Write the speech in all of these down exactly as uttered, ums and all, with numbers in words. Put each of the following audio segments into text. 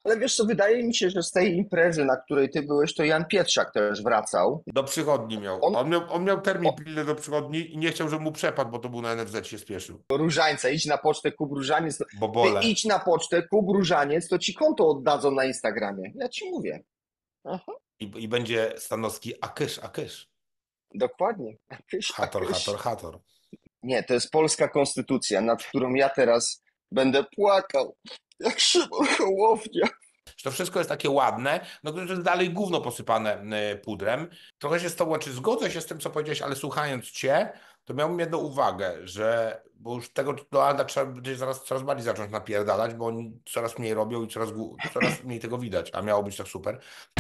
Ale wiesz co, wydaje mi się, że z tej imprezy, na której ty byłeś, to Jan Pietrzak też wracał. Do przychodni miał. On, On miał, on miał termin o, pilny do przychodni i nie chciał, żeby mu przepadł, bo to był na N F Z się spieszył. Różańca, idź na pocztę, kup różaniec. To, ty Bobole. idź na pocztę, kup różaniec, to ci konto oddadzą na Instagramie. Ja ci mówię. Aha, I, i będzie Stanowski akysz, akysz. dokładnie. Akyś, Hator, hator, akyś. hator. Nie, to jest polska konstytucja, nad którą ja teraz będę płakał. Jak Szymon Hołownia. Że to wszystko jest takie ładne, no to jest dalej gówno posypane y, pudrem. Trochę się z tobą, czy zgodzę się z tym, co powiedziałeś, ale słuchając cię, to miałbym jedną uwagę, że, bo już tego Donalda trzeba będzie zaraz coraz bardziej zacząć napierdalać, bo oni coraz mniej robią i coraz, gó- coraz mniej tego widać, a miało być tak super.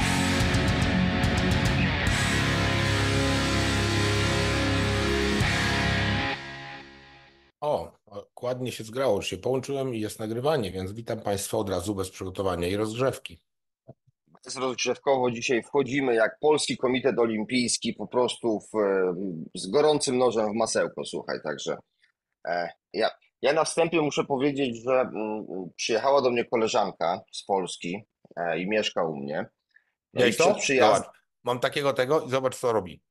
O, ładnie się zgrało, już się połączyłem i jest nagrywanie, więc witam Państwa od razu bez przygotowania i rozgrzewki. Jest rozgrzewkowo dzisiaj wchodzimy jak Polski Komitet Olimpijski po prostu w, e, z gorącym nożem w masełko, słuchaj, także e, ja, ja na wstępie muszę powiedzieć, że mm, przyjechała do mnie koleżanka z Polski e, i mieszka u mnie. No i Widziałeś przed to? Zobacz, przyjazdem, mam takiego tego i zobacz, co robi.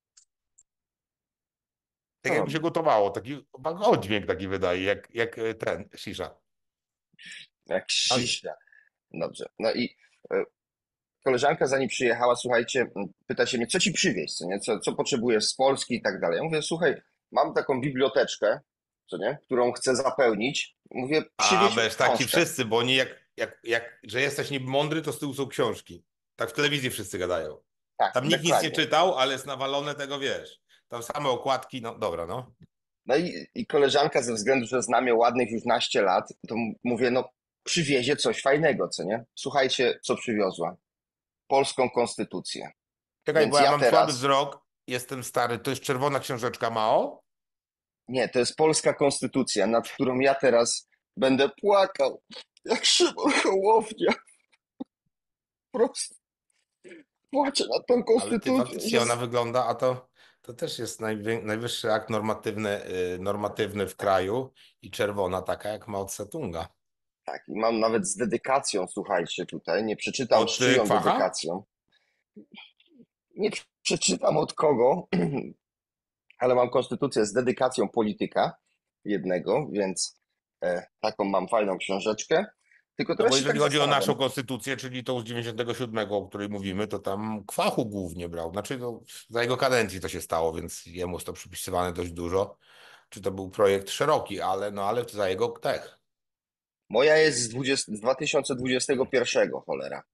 Tak co jakby się robi? gotowało, taki oddźwięk taki wydaje, jak, jak e, ten, shisha. Jak Oj. Krzysia. Dobrze. No i e, koleżanka zanim przyjechała, słuchajcie, m, pyta się mnie, co ci przywieźć, co nie? Co, co potrzebujesz z Polski i tak dalej. Ja mówię, słuchaj, mam taką biblioteczkę, co nie? Którą chcę zapełnić. Mówię, A przywieź mi wiesz, tak ci książkę. wszyscy, bo oni jak, jak, jak, że jesteś niby mądry, to z tyłu są książki. Tak w telewizji wszyscy gadają. Tak, Tam nikt nic nie dokładnie. czytał, ale jest nawalone tego, wiesz. Tam same okładki, no dobra, no. No i, i koleżanka ze względu, że znam ją ładnych już naście lat, to m- mówię, no przywiezie coś fajnego, co nie? Słuchajcie, co przywiozła. Polską konstytucję. Czekaj, bo Więc ja ja mam słaby teraz, wzrok, jestem stary. To jest czerwona książeczka Mao? nie, to jest polska konstytucja, nad którą ja teraz będę płakał. Jak Szymon Hołownia. Po prostu płaczę nad tą Ale ty konstytucją, że faktycznie ona wygląda, a to, to też jest najwię- najwyższy akt normatywny, y, normatywny w kraju i czerwona taka jak Mao Tse-tunga. tak, i mam nawet z dedykacją, słuchajcie tutaj, nie przeczytam z Od y, czyją Kwacha? dedykacją, nie przeczytam od kogo, ale mam konstytucję z dedykacją polityka jednego, więc e, taką mam fajną książeczkę. Tylko No bo teraz się jeżeli tak chodzi o naszą zastanawiam. konstytucję, czyli tą z dziewięćdziesiątego siódmego, o której mówimy, to tam Kwachu głównie brał. Znaczy to za jego kadencji to się stało, więc jemu jest to przypisywane dość dużo. Czy to był projekt szeroki, ale no ale za jego tech. Moja jest z, dwudziestego z dwa tysiące dwudziestego pierwszego, cholera.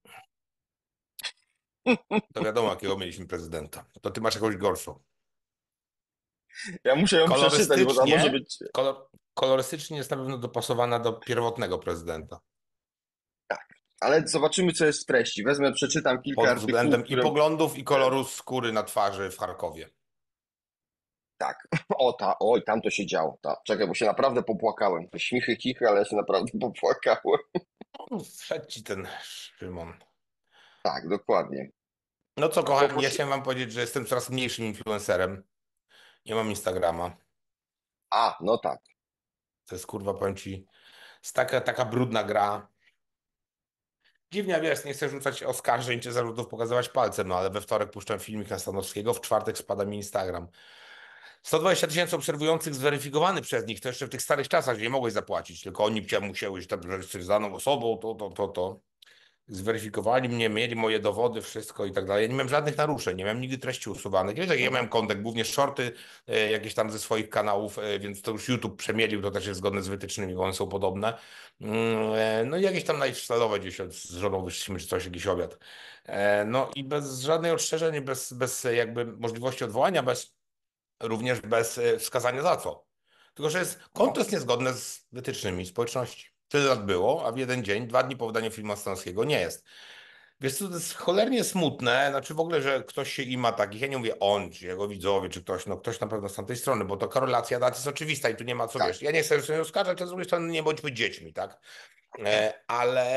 To wiadomo, jakiego mieliśmy prezydenta. To ty masz jakąś gorszą. Ja muszę ją przeczytać, bo tam może Kolorystycznie, być. kolor, kolorystycznie jest na pewno dopasowana do pierwotnego prezydenta. Ale zobaczymy, co jest w treści. Wezmę, przeczytam kilka Pod artykułów, względem i które. poglądów, i e, koloru skóry na twarzy w Charkowie. Tak. O, ta, oj, tam to się działo. Ta. Czekaj, bo się naprawdę popłakałem. To śmichy, chichy, ale ja się naprawdę popłakałem. No, wszedł ci ten Szymon. Tak, dokładnie. No co, A kochani, ja propos. chciałem wam powiedzieć, że jestem coraz mniejszym influencerem. Nie mam Instagrama. A, no tak. To jest, kurwa, powiem ci, jest taka, taka brudna gra. Dziwnie, wiesz, nie chcę rzucać oskarżeń czy zarzutów, pokazywać palcem, no ale we wtorek puszczam filmik na Stanowskiego, w czwartek spada mi Instagram. sto dwadzieścia tysięcy obserwujących zweryfikowany przez nich, to jeszcze w tych starych czasach, gdzie nie mogłeś zapłacić, tylko oni cię musieli, że tam że jesteś znaną osobą, to, to, to, to. Zweryfikowali mnie, mieli moje dowody, wszystko i tak dalej. Ja nie miałem żadnych naruszeń, nie miałem nigdy treści usuwanych. Wiesz, jak ja Mhm. miałem kontent, głównie shorty, e, jakieś tam ze swoich kanałów, e, więc to już YouTube przemielił, to też jest zgodne z wytycznymi, bo one są podobne. Mm, e, No i jakieś tam najśladowe gdzieś z żoną wyszliśmy, czy coś, jakiś obiad. E, No i bez żadnej ostrzeżeń, bez, bez jakby możliwości odwołania, bez, również bez e, wskazania za co. Tylko, że jest, konto No, jest niezgodne z wytycznymi społeczności. Tyle lat było, a w jeden dzień, dwa dni po wydaniu filmu Stanowskiego nie jest. Wiesz co, to jest cholernie smutne, znaczy w ogóle, że ktoś się ima takich, ja nie mówię on, czy jego widzowie, czy ktoś, no ktoś na pewno z tamtej strony, bo to korelacja dat jest oczywista i tu nie ma co, tak. wiesz, ja nie chcę sobie oskarżać, a z drugiej strony nie bądźmy dziećmi, tak? E, ale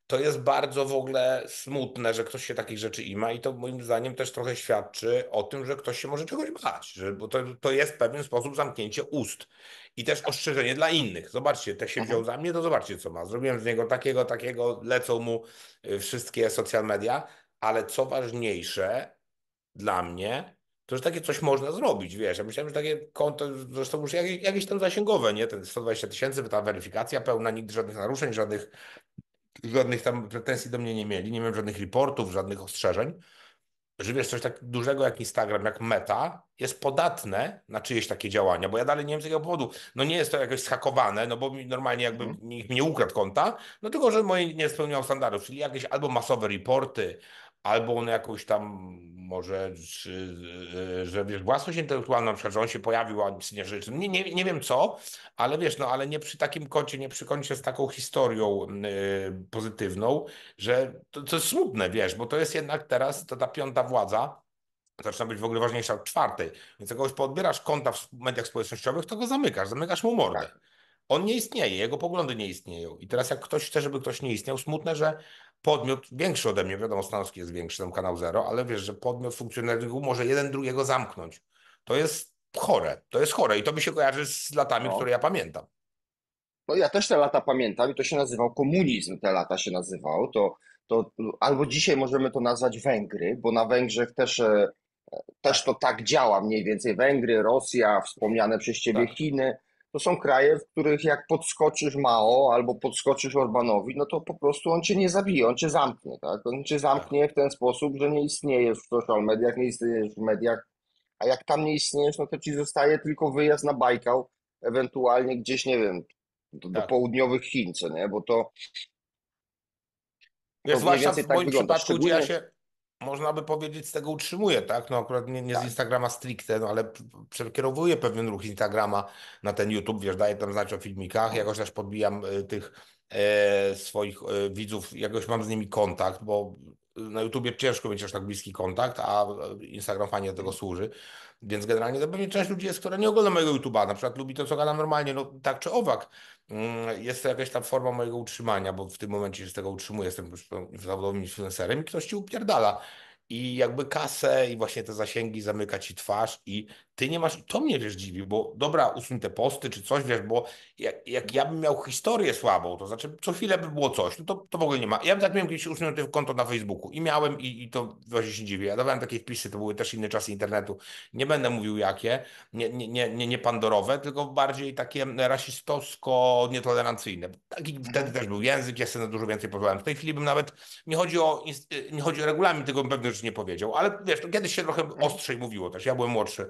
To jest bardzo w ogóle smutne, że ktoś się takich rzeczy ima i to moim zdaniem też trochę świadczy o tym, że ktoś się może czegoś bać, że, bo to, to jest w pewien sposób zamknięcie ust i też ostrzeżenie dla innych. Zobaczcie, te się wziął Mhm. za mnie, to zobaczcie co ma. Zrobiłem z niego takiego, takiego, lecą mu y, wszystkie social media, ale co ważniejsze dla mnie, to że takie coś można zrobić, wiesz, ja myślałem, że takie konto, zresztą już jakieś, jakieś tam zasięgowe, nie, ten sto dwadzieścia tysięcy, ta weryfikacja pełna, nigdy żadnych naruszeń, żadnych żadnych tam pretensji do mnie nie mieli, nie miałem żadnych reportów, żadnych ostrzeżeń, że wiesz, coś tak dużego jak Instagram, jak Meta, jest podatne na czyjeś takie działania, bo ja dalej nie wiem z jakiego powodu. No nie jest to jakoś schakowane, no bo mi normalnie jakby Mhm. nikt mi nie ukradł konta, no tylko, że moje nie spełniało standardów, czyli jakieś albo masowe reporty, albo on jakąś tam może, czy, y, że wiesz, własność intelektualna, na przykład, że on się pojawił, a nic nie życzy. Nie, nie, nie wiem co, ale wiesz, no ale nie przy takim koncie, nie przy koncie z taką historią y, pozytywną, że to, to jest smutne, wiesz, bo to jest jednak teraz to ta piąta władza zaczyna być w ogóle ważniejsza od czwartej. Więc jak kogoś poodbierasz konta w mediach społecznościowych, to go zamykasz, zamykasz mu mordę. Tak. On nie istnieje, jego poglądy nie istnieją. I teraz jak ktoś chce, żeby ktoś nie istniał, smutne, że podmiot większy ode mnie, wiadomo, Stanowski jest większy, tam kanał Zero, ale wiesz, że podmiot funkcjonariuszy może jeden drugiego zamknąć. To jest chore, to jest chore i to mi się kojarzy z latami, No. które ja pamiętam. No ja też te lata pamiętam i to się nazywał komunizm, te lata się nazywał. To, to albo dzisiaj możemy to nazwać Węgry, bo na Węgrzech też, e, też Tak, to tak działa mniej więcej. Węgry, Rosja, wspomniane przez ciebie tak, Chiny. To są kraje, w których jak podskoczysz Mao albo podskoczysz Orbanowi, no to po prostu on cię nie zabije, on cię zamknie, tak? On cię tak. zamknie w ten sposób, że nie istniejesz w social mediach, nie istniejesz w mediach, a jak tam nie istniejesz, no to ci zostaje tylko wyjazd na Bajkał, ewentualnie gdzieś, nie wiem, do, do Tak. południowych Chin, co nie? Bo to, Wiesz, to mniej zwłaszcza więcej w tak moim wygląda. przypadku, gdzie ja Szczególnie, się, można by powiedzieć, z tego utrzymuję, tak? No akurat nie, nie z tak. Instagrama stricte, no ale p- przekierowuję pewien ruch Instagrama na ten YouTube, wiesz, daję tam znać o filmikach, Mhm. jakoś też podbijam y, tych e, swoich e, widzów, jakoś mam z nimi kontakt, bo na YouTubie ciężko mieć aż tak bliski kontakt, a e, Instagram fajnie do tego Mhm. służy. Więc generalnie to pewnie część ludzi jest, która nie ogląda mojego YouTuba, na przykład lubi to, co gadam normalnie, no tak czy owak. Mm, Jest to jakaś tam forma mojego utrzymania, bo w tym momencie się z tego utrzymuję, jestem już zawodowym influencerem i ktoś ci upierdala. I jakby kasę i właśnie te zasięgi zamyka ci twarz i ty nie masz, i to mnie wiesz dziwi, bo dobra, usuń te posty czy coś, wiesz, bo jak, jak ja bym miał historię słabą, to znaczy co chwilę by było coś, no to, to w ogóle nie ma. Ja bym tak miałem kiedyś usunięte konto na Facebooku i miałem i, i to właśnie się dziwię. Ja dawałem takie wpisy, to były też inne czasy internetu. Nie będę mówił jakie, nie, nie, nie, nie, nie pandorowe, tylko bardziej takie rasistowsko-nietolerancyjne. Taki wtedy Mhm. też był język, ja sobie na dużo więcej pozwalałem. W tej chwili bym nawet, nie chodzi o, inst- nie chodzi o regulamin, tego bym pewnie rzeczy nie powiedział, ale wiesz, to kiedyś się trochę Mhm. ostrzej mówiło też, ja byłem młodszy.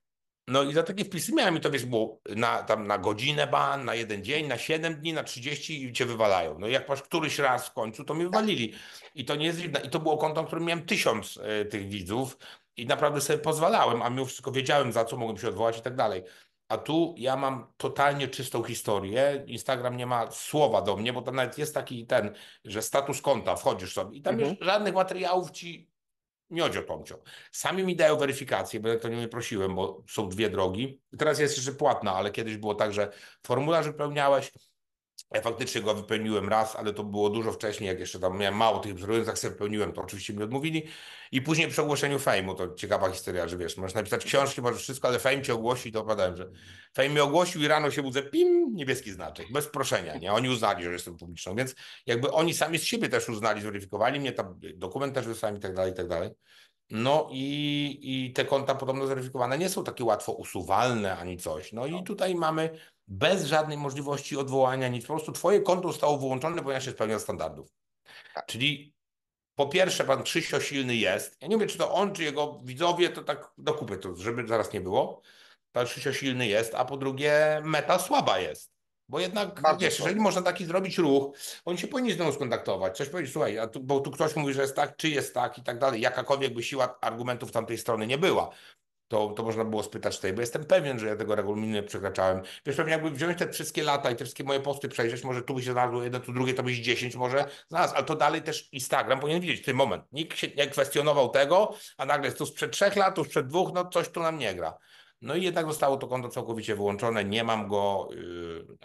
No i za takie wpisy miałem i to wiesz, było na, tam na godzinę ban, na jeden dzień, na siedem dni, na trzydzieści i cię wywalają. No i jak masz któryś raz w końcu, to mi Tak. wywalili. I to nie jest dziwne. I to było konto, w którym miałem tysiąc e, tych widzów i naprawdę sobie pozwalałem, a mimo wszystko wiedziałem, za co mogłem się odwołać i tak dalej. A tu ja mam totalnie czystą historię. Instagram nie ma słowa do mnie, bo tam nawet jest taki ten, że status konta, wchodzisz sobie i tam już Mhm. żadnych materiałów ci Miodzio Tomcio. Sami mi dają weryfikację, bo ja to nie mnie prosiłem, bo są dwie drogi. Teraz jest jeszcze płatna, ale kiedyś było tak, że formularz wypełniałeś. Ja faktycznie go wypełniłem raz, ale to było dużo wcześniej, jak jeszcze tam miałem mało tych wzorów, jak sobie wypełniłem, to oczywiście mi odmówili. I później przy ogłoszeniu fejmu, to ciekawa historia, że wiesz, możesz napisać książki, możesz wszystko, ale fejm cię ogłosi i to opowiadałem, że fejm mnie ogłosił i rano się budzę, pim, niebieski znaczek, bez proszenia, nie? Oni uznali, że jestem publiczną, więc jakby oni sami z siebie też uznali, zweryfikowali mnie, tam dokument też wysłałem i tak dalej, i tak dalej. No i, i te konta podobno zweryfikowane nie są takie łatwo usuwalne ani coś. No i No. tutaj mamy bez żadnej możliwości odwołania nic. Po prostu twoje konto zostało wyłączone, ponieważ nie spełnia standardów. Tak. Czyli po pierwsze pan Krzysio silny jest. Ja nie wiem, czy to on, czy jego widzowie, to tak dokupię to, żeby zaraz nie było. Pan Krzysio silny jest, a po drugie meta słaba jest. Bo jednak, Bardzo wiesz, jeżeli słabo. można taki zrobić ruch, oni się powinni z nią skontaktować, coś powiedzieć, słuchaj, a tu, bo tu ktoś mówi, że jest tak, czy jest tak i tak dalej, jakakolwiek by siła argumentów tamtej strony nie była, to, to można było spytać tej, bo jestem pewien, że ja tego regulaminu nie przekraczałem. Wiesz, pewnie jakby wziąć te wszystkie lata i te wszystkie moje posty przejrzeć, może tu by się znalazło jedno, tu drugie, to byś dziesięć może Tak. znalazł, ale to dalej też Instagram powinien widzieć w tym moment. Nikt się nie kwestionował tego, a nagle jest tu sprzed trzech lat, tu sprzed dwóch, no coś tu nam nie gra. No i jednak zostało to konto całkowicie wyłączone, nie mam go, yy, no.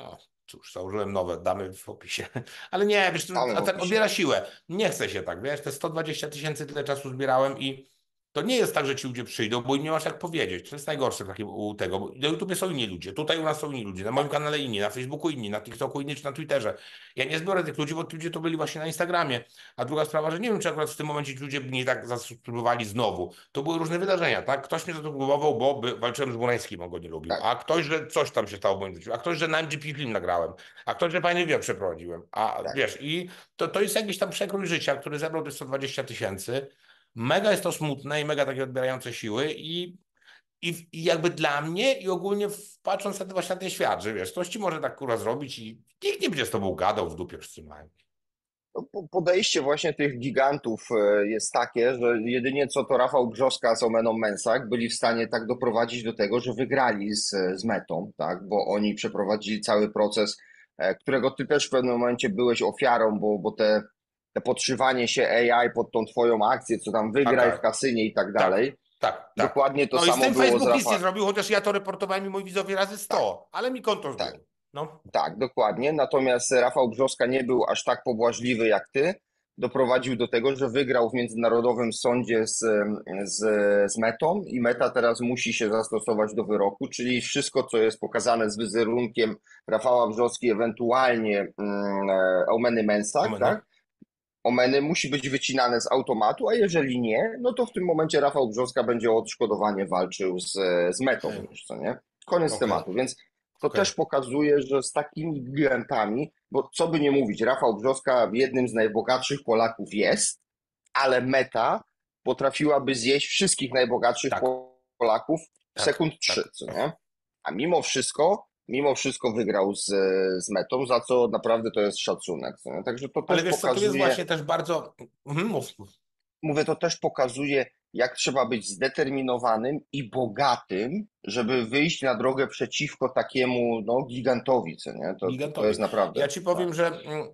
Cóż, założyłem nowe, damy w opisie. Ale nie, wiesz, to, Damy w a tak opisie. odbiera siłę. Nie chce się tak, wiesz, te sto dwadzieścia tysięcy tyle czasu zbierałem i to nie jest tak, że ci ludzie przyjdą, bo im nie masz jak powiedzieć. To jest najgorsze takie u tego. Bo na YouTubie są inni ludzie, tutaj u nas są inni ludzie, na moim Tak, kanale inni, na Facebooku inni, na TikToku inni czy na Twitterze. Ja nie zbiorę tych ludzi, bo ci ludzie to byli właśnie na Instagramie. A druga sprawa, że nie wiem, czy akurat w tym momencie ci ludzie mnie tak zasubskrybowali znowu. To były różne wydarzenia, tak? Ktoś mnie zasubskrybował, bo by, walczyłem z Murańskim, on go nie lubił. tak, A ktoś, że coś tam się stało w moim życiu. A ktoś, że na M G P film nagrałem. A ktoś, że fajny wywiad przeprowadziłem. A tak. wiesz, i to, to jest jakiś tam przekrój życia, który zebrał te sto dwadzieścia tysięcy. Mega jest to smutne i mega takie odbierające siły i, i, i jakby dla mnie i ogólnie w- patrząc na ten, właśnie na ten świat, że wiesz, ktoś ci może tak kurwa zrobić i nikt nie będzie z tobą gadał w dupie przytrzymałem. No, po- Podejście właśnie tych gigantów e, jest takie, że jedynie co to Rafał Brzoska z Omeną Męsak byli w stanie tak doprowadzić do tego, że wygrali z, z Metą, tak? Bo oni przeprowadzili cały proces, e, którego ty też w pewnym momencie byłeś ofiarą, bo, bo te, te podszywanie się A I pod tą twoją akcję, co tam A wygraj w tak, kasynie i tak tak, dalej. tak, tak. Dokładnie to No i z samo tym było z Facebook nic nie Rafa. zrobił, chociaż ja to reportowałem i moi widzowie razy Tak, sto, ale mi konto tak. zdjął. No, Tak, dokładnie. Natomiast Rafał Brzoska nie był aż tak pobłażliwy jak ty. Doprowadził do tego, że wygrał w międzynarodowym sądzie z, z, z Metą i Meta teraz musi się zastosować do wyroku, czyli wszystko, co jest pokazane z wizerunkiem Rafała Brzoski, ewentualnie mm, e, Omeny Męsak, moment, tak? no. Omeny musi być wycinane z automatu, a jeżeli nie, no to w tym momencie Rafał Brzoska będzie o odszkodowanie walczył z, z Metą Okej, już, co nie? Koniec okej, tematu, więc to okej. też pokazuje, że z takimi gigantami, bo co by nie mówić, Rafał Brzoska jednym z najbogatszych Polaków jest, ale Meta potrafiłaby zjeść wszystkich najbogatszych Tak, Polaków w tak, sekund trzy, tak. co nie? A mimo wszystko, mimo wszystko wygrał z, z Metą, za co naprawdę to jest szacunek, co nie? Także to Ale też wiesz co, tu jest pokazuje. właśnie też bardzo... Mhm, mów, mów. Mówię, to też pokazuje, jak trzeba być zdeterminowanym i bogatym, żeby wyjść na drogę przeciwko takiemu, no, gigantowi, co nie? To, to, to Gigantowi. jest naprawdę, Ja ci tak. powiem, że, mm,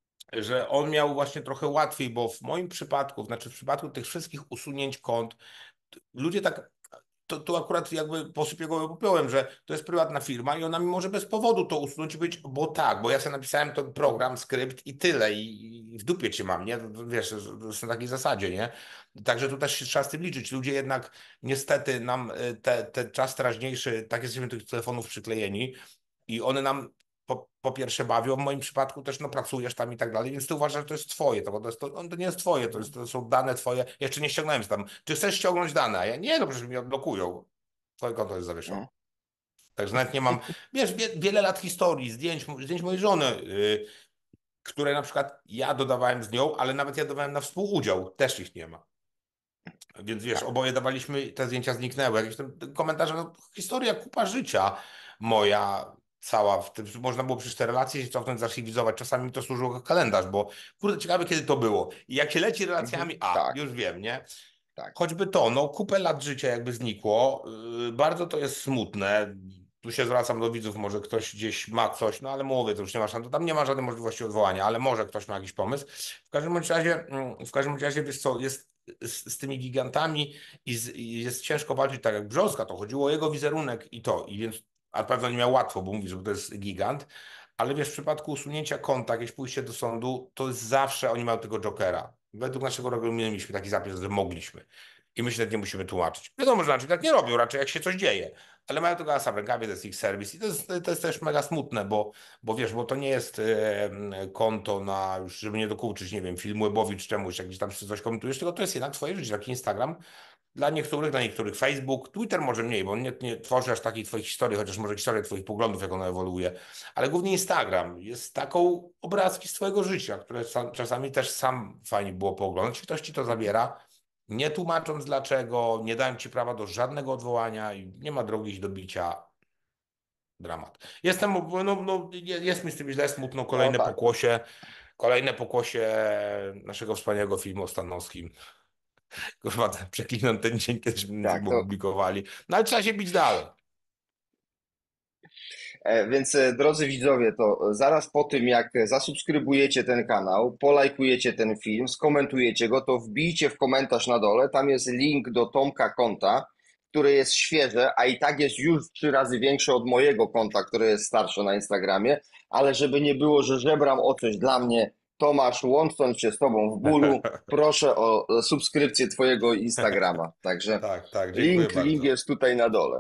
że on miał właśnie trochę łatwiej, bo w moim przypadku, znaczy w przypadku tych wszystkich usunięć kont, ludzie tak, to, to akurat jakby posypię go popiołem, że to jest prywatna firma i ona mi może bez powodu to usunąć i być, bo tak, bo ja sobie napisałem ten program, skrypt i tyle i, i w dupie cię mam, nie? To, to, wiesz, to jest na takiej zasadzie, nie? Także tu też się trzeba z tym liczyć. Ludzie jednak niestety nam y, te, te czas teraźniejszy, tak jesteśmy do tych telefonów przyklejeni, i one nam po, po pierwsze bawią, w moim przypadku też no pracujesz tam i tak dalej, więc ty uważasz, że to jest twoje, to, bo to, jest, to, on, to nie jest twoje, to, jest, to są dane twoje, jeszcze nie ściągnąłem z tam, czy chcesz ściągnąć dane, a ja nie, no przecież mi odblokują, twoje konto jest zawieszone. No, Także nawet nie mam, wiesz, wie, wiele lat historii, zdjęć, zdjęć mojej żony, yy, które na przykład ja dodawałem z nią, ale nawet ja dawałem na współudział, też ich nie ma. Więc wiesz, tak. oboje dawaliśmy, te zdjęcia zniknęły. Jakieś tam komentarze, no, historia, kupa życia moja cała. W tym, można było przecież te relacje się cofnąć, zarchiwizować. Czasami mi to służyło jako kalendarz, bo kurde, ciekawe kiedy to było. I jak się leci Mhm. relacjami, a, Tak, już wiem, nie? tak. Choćby to, no kupę lat życia jakby znikło. Yy, bardzo to jest smutne. Tu się zwracam do widzów, może ktoś gdzieś ma coś, no ale mówię, to już nie ma szans, tam nie ma żadnej możliwości odwołania, ale może ktoś ma jakiś pomysł. W każdym bądź razie, mm, w każdym bądź razie, wiesz co, jest z, z tymi gigantami i, z, i jest ciężko walczyć, tak jak Brzoska, to chodziło o jego wizerunek i to, i więc, a pewno nie miał łatwo, bo mówi, że to jest gigant, ale wiesz, w przypadku usunięcia konta, jakieś pójście do sądu, to jest zawsze, oni mają tego jokera. Według naszego regulaminu mieliśmy taki zapis, że mogliśmy. I my się tak nie musimy tłumaczyć. Wiadomo, że raczej tak nie robią, raczej jak się coś dzieje. Ale mają tego asa w rękawie, to jest ich serwis. I to jest, to jest też mega smutne, bo, bo wiesz, bo to nie jest e, konto na już, żeby nie dokuczyć, nie wiem, film webowi czy czemuś, jak gdzieś tam coś komentujesz, tylko to jest jednak twoje życie, taki Instagram. Dla niektórych, dla niektórych Facebook, Twitter może mniej, bo on nie, nie tworzy aż takich twoich historii, chociaż może historię twoich poglądów, jak ona ewoluuje. Ale głównie Instagram jest taką obrazki z twojego życia, które sam, czasami też sam fajnie było pooglądać. Ktoś ci to zabiera, nie tłumacząc dlaczego, nie dając ci prawa do żadnego odwołania i nie ma drogi iść do bicia. Dramat. Jestem, no, no, jest mi z tym źle, smutno, No kolejne tak. pokłosie, kolejne pokłosie naszego wspaniałego filmu o Stanowskim. Kurwa, ten- przeklinam ten dzień, kiedyśmy ten Tak, film to, opublikowali. No ale trzeba się bić dalej. e, więc e, drodzy widzowie, to zaraz po tym, jak zasubskrybujecie ten kanał, polajkujecie ten film, skomentujecie go, to wbijcie w komentarz na dole, tam jest link do Tomka konta, które jest świeże, a i tak jest już trzy razy większe od mojego konta, które jest starsze na Instagramie, ale żeby nie było, że żebram o coś dla mnie, Tomasz, łącząc się z tobą w bólu, proszę o subskrypcję twojego Instagrama. Także Tak, tak, dziękuję link, link bardzo. jest tutaj na dole.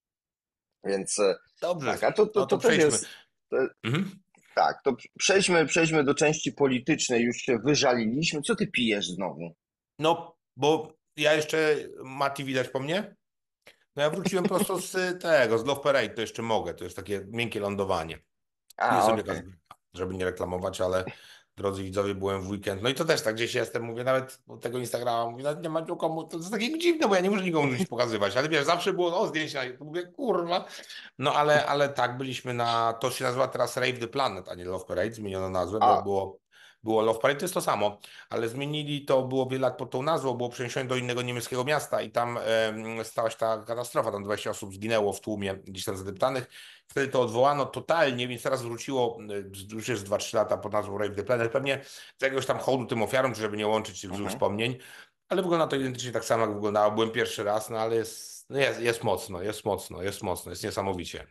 Więc e, Dobrze, tak, a to, to, no to to też przejdźmy. jest. To, Mhm. tak, to przejdźmy, przejdźmy do części politycznej. Już się wyżaliliśmy. Co ty pijesz znowu? No, bo ja jeszcze, Mati, widać po mnie? No ja wróciłem prosto z tego, z Love Parade, to jeszcze mogę, to jest takie miękkie lądowanie. Piję A, sobie okej. gaz, żeby nie reklamować, ale drodzy widzowie, byłem w weekend. No i to też tak gdzieś jestem, mówię, nawet u tego Instagrama, mówię, nawet nie ma tu komu, to jest takie dziwne, bo ja nie muszę nikomu nic pokazywać, ale wiesz, zawsze było, o, zdjęcia, mówię, kurwa. No ale, ale tak, byliśmy na, to się nazywa teraz Rave the Planet, a nie Love Parade, zmieniono nazwę, bo A, było, było Love Parade, to jest to samo, ale zmienili to, było wiele lat pod tą nazwą, było przeniesione do innego niemieckiego miasta i tam em, stała się ta katastrofa, tam dwadzieścia osób zginęło w tłumie gdzieś tam zadeptanych. Wtedy to odwołano totalnie, więc teraz wróciło, y, już jest dwa trzy lata pod nazwą Rave the Planet, pewnie z jakiegoś tam hołdu tym ofiarom, czy żeby nie łączyć tych złych mhm. wspomnień, ale wygląda to identycznie tak samo, jak wyglądało. Byłem pierwszy raz, no ale jest, no jest, jest mocno, jest mocno, jest mocno, jest niesamowicie.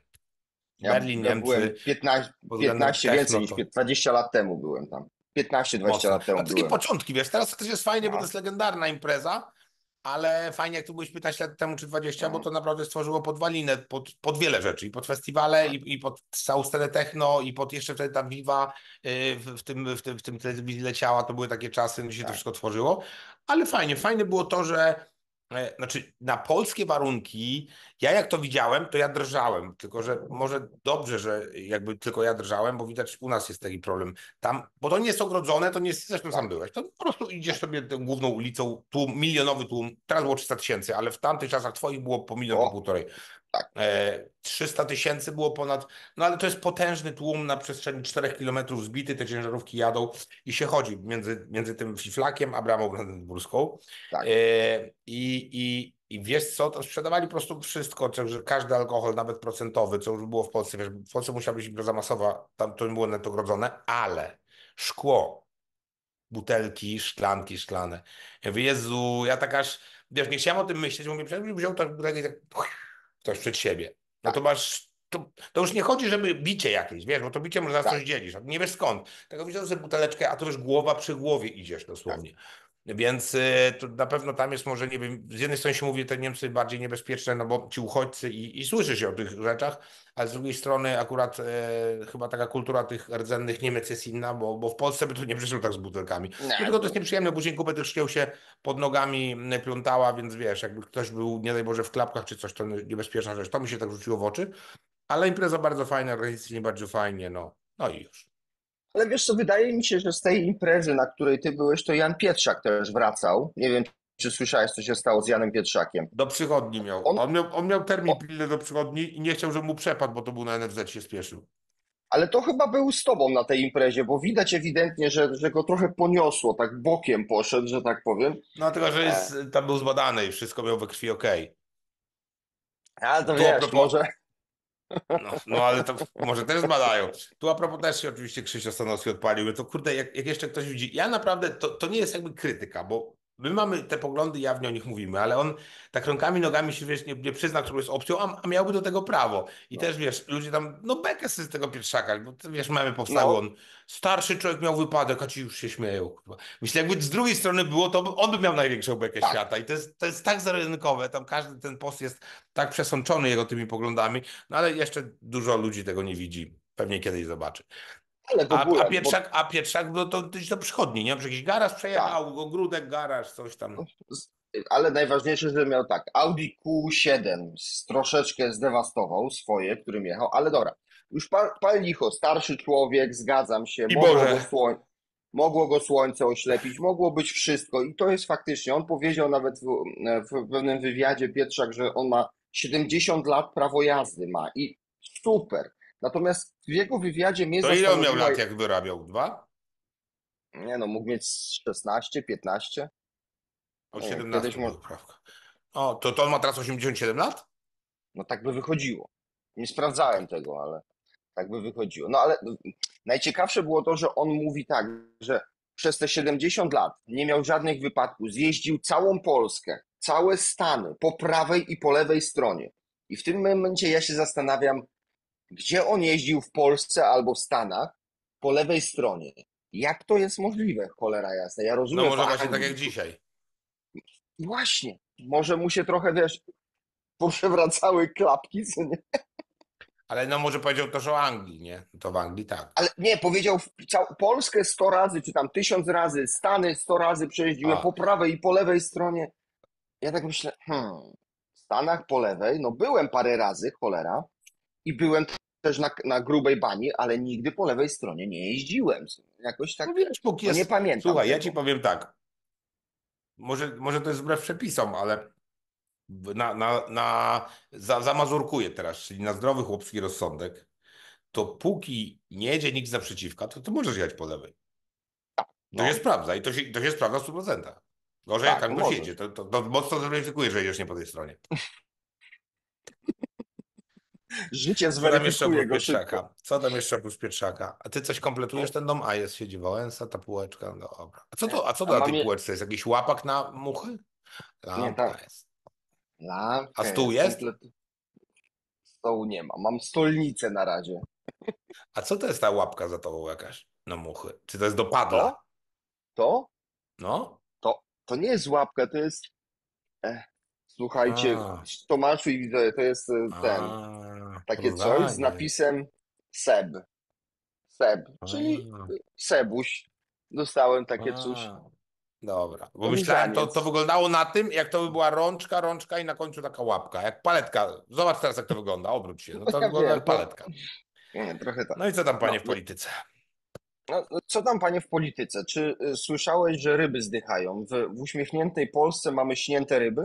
Ja, Berlin, ja byłem Niemcy piętnaście, pod względem piętnaście więcej techno niż to dwadzieścia lat temu byłem tam. piętnaście dwadzieścia mocno. lat A temu to takie byłem. początki, wiesz, teraz to też jest fajnie, bo to No, jest legendarna impreza, ale fajnie jak tu byłeś piętnaście lat temu czy dwadzieścia, bo no, to naprawdę stworzyło podwalinę pod, pod wiele rzeczy. I pod festiwale, tak, i, i pod całą scenę techno, i pod jeszcze wtedy ta Viva yy, w, w tym, w tym, w tym telewizji leciała. To były takie czasy, gdzie się to tak. wszystko tworzyło. Ale fajnie, fajne było to, że e, znaczy na polskie warunki, ja jak to widziałem, to ja drżałem. Tylko, że może dobrze, że jakby tylko ja drżałem, bo widać u nas jest taki problem. Tam, bo to nie jest ogrodzone, to nie jest, zresztą sam Tak, byłeś, to po prostu idziesz tak, sobie tą główną ulicą, tłum, milionowy tłum, teraz było trzysta tysięcy, ale w tamtych czasach twoich było po milion, po o, półtorej. tak, E, trzysta tysięcy było ponad, no ale to jest potężny tłum na przestrzeni czterech kilometrów zbity, te ciężarówki jadą i się chodzi między, między tym Fiflakiem a Bramą Brandenburską. E, tak. i, i, I wiesz co, to sprzedawali po prostu wszystko, to, że każdy alkohol, nawet procentowy, co już było w Polsce, wiesz, w Polsce musiała być impreza masowa, tam to nie było netogrodzone, ale szkło, butelki, szklanki szklane. Ja mówię, Jezu, ja tak aż, wiesz, nie chciałem o tym myśleć, mówię, przecież bym wziął tak butelkę i tak ktoś przed siebie. No to Tak, masz, to, to już nie chodzi, żeby bicie jakieś, wiesz, bo to bicie może za coś tak, dzielisz, a nie wiesz skąd. Tego wziął sobie buteleczkę, a to już głowa przy głowie idziesz tak. dosłownie. Więc y, to na pewno tam jest może, nie wiem, z jednej strony się mówi, te Niemcy bardziej niebezpieczne, no bo ci uchodźcy i, i słyszy się o tych rzeczach, ale z drugiej strony akurat e, chyba taka kultura tych rdzennych Niemiec jest inna, bo, bo w Polsce by to nie przyszło tak z butelkami. Nie Nie, tylko to jest to, nieprzyjemne, później kupę tych szkieł się pod nogami m, plątała, więc wiesz, jakby ktoś był, nie daj Boże, w klapkach czy coś, to niebezpieczna rzecz. To mi się tak rzuciło w oczy, ale impreza bardzo fajna, organizacyjnie bardzo fajnie, no, no i już. ale wiesz co, wydaje mi się, że z tej imprezy, na której ty byłeś, to Jan Pietrzak też wracał. Nie wiem, czy słyszałeś, co się stało z Janem Pietrzakiem. Do przychodni miał. On, On miał, on miał termin o, pilny do przychodni i nie chciał, żeby mu przepadł, bo to był na N F Z, się spieszył. ale to chyba był z tobą na tej imprezie, bo widać ewidentnie, że, że go trochę poniosło, tak bokiem poszedł, że tak powiem. No tylko, że E, jest, tam był zbadany i wszystko miał we krwi okej. ale to Tu a wiesz, propos, może, no, no ale to może też zbadają. Tu a propos też się oczywiście Krzysztof Stanowski odpalił. To kurde, jak, jak jeszcze ktoś widzi. Ja naprawdę, to, to nie jest jakby krytyka, bo my mamy te poglądy, jawnie o nich mówimy, ale on tak rękami, nogami się wiesz, nie, nie przyzna, którą jest opcją, a, a miałby do tego prawo. I no, też wiesz, ludzie tam, no bekę sobie z tego Pietrzaka, bo to, wiesz, memy powstały, no on starszy człowiek miał wypadek, a ci już się śmieją. Kurwa. Myślę, jakby z drugiej strony było, to by- on by miał największą bekę tak. świata. I to jest, to jest tak zarynkowe, tam każdy ten post jest tak przesączony jego tymi poglądami, no ale jeszcze dużo ludzi tego nie widzi. Pewnie kiedyś zobaczy. Ale w A, a ogóle, bo Pietrzak, a Pietrzak, no to gdzieś do przychodni, nie? Że jakiś garaż tak. przejechał, ogródek, garaż, coś tam. Z- Ale najważniejsze, że miał tak, Audi Q siedem z, troszeczkę zdewastował swoje, którym jechał, ale dobra. Już pal, pal licho, starszy człowiek, zgadzam się, I mogło go, Boże, słoń, mogło go słońce oślepić, mogło być wszystko i to jest faktycznie, on powiedział nawet w, w pewnym wywiadzie, Pietrzak, że on ma siedemdziesiąt lat, prawo jazdy ma i super. Natomiast w jego wywiadzie mnie to ile on miał zastanowiła, lat, jak wyrabiał? Dwa? nie no, mógł mieć szesnaście, piętnaście, O nie wiem, kiedyś siedemnastu może, był, prawda. O, to, to on ma teraz osiemdziesiąt siedem lat? no tak by wychodziło. Nie Okej. sprawdzałem tego, ale tak by wychodziło. No ale najciekawsze było to, że on mówi tak, że przez te siedemdziesiąt lat nie miał żadnych wypadków, zjeździł całą Polskę, całe Stany po prawej i po lewej stronie. I w tym momencie ja się zastanawiam, gdzie on jeździł w Polsce albo w Stanach po lewej stronie. Jak to jest możliwe, cholera jasna? Ja No rozumiem w może właśnie tak jak Anglii. dzisiaj. Właśnie, może mu się trochę, wiesz, poprzewracały klapki, co nie? Ale no może powiedział też o Anglii, nie? To w Anglii tak. Ale nie, powiedział w cał Polskę sto razy, czy tam tysiąc razy, Stany sto razy przejeździłem A, po prawej i po lewej stronie. Ja tak myślę, hmm, w Stanach po lewej, no byłem parę razy, cholera, i byłem też na, na grubej bani, ale nigdy po lewej stronie nie jeździłem. Jakoś no tak, wiesz, póki no nie jest... pamiętam Słuchaj, ja ci tego. powiem tak. Może, może to jest wbrew przepisom, ale na, na, na, za, zamazurkuję teraz, czyli na zdrowy chłopski rozsądek, to póki nie jedzie nikt z naprzeciwka, to, to możesz jechać po lewej. To się No, sprawdza i to się, to się sprawdza w stu procentach. Gorzej jak tak, tam no ktoś jedzie, możesz. to, to, to mocno zweryfikuje, że jedziesz nie po tej stronie. Życie Co tam jeszcze zweryfikuje oprócz go szybko. Pietrzaka? Co tam jeszcze oprócz Pietrzaka? A ty coś kompletujesz ten dom? A jest, siedzi Wałęsa, ta półeczka, no dobra. A co to, a co A to na mam tej je... półeczce jest? Jakiś łapak na muchy? Nie, tak, Lampka jest. A lampkę, stół jest? komplet stołu nie ma. Mam stolnicę na razie. A co to jest ta łapka za tobą jakaś na muchy? Czy to jest do To? padla? To? No? To, to nie jest łapka, to jest... Eh, słuchajcie, A, Tomaszu i widzę, to jest e, ten, a, takie coś z porwanie. napisem Seb. Seb, czyli A, Sebuś. Dostałem takie coś. a. Dobra, bo myślałem, to, to Kołyżaniec. wyglądało na tym, jak to by była rączka, rączka i na końcu taka łapka, jak paletka. Zobacz teraz, jak to wygląda, obróć się. No No to ja wygląda wiem, jak to paletka. nie, trochę tak. No i co tam, No, panie, w nie, polityce? no, no, co tam, panie, w polityce? Czy y, słyszałeś, że ryby zdychają? W, w uśmiechniętej Polsce mamy śnięte ryby?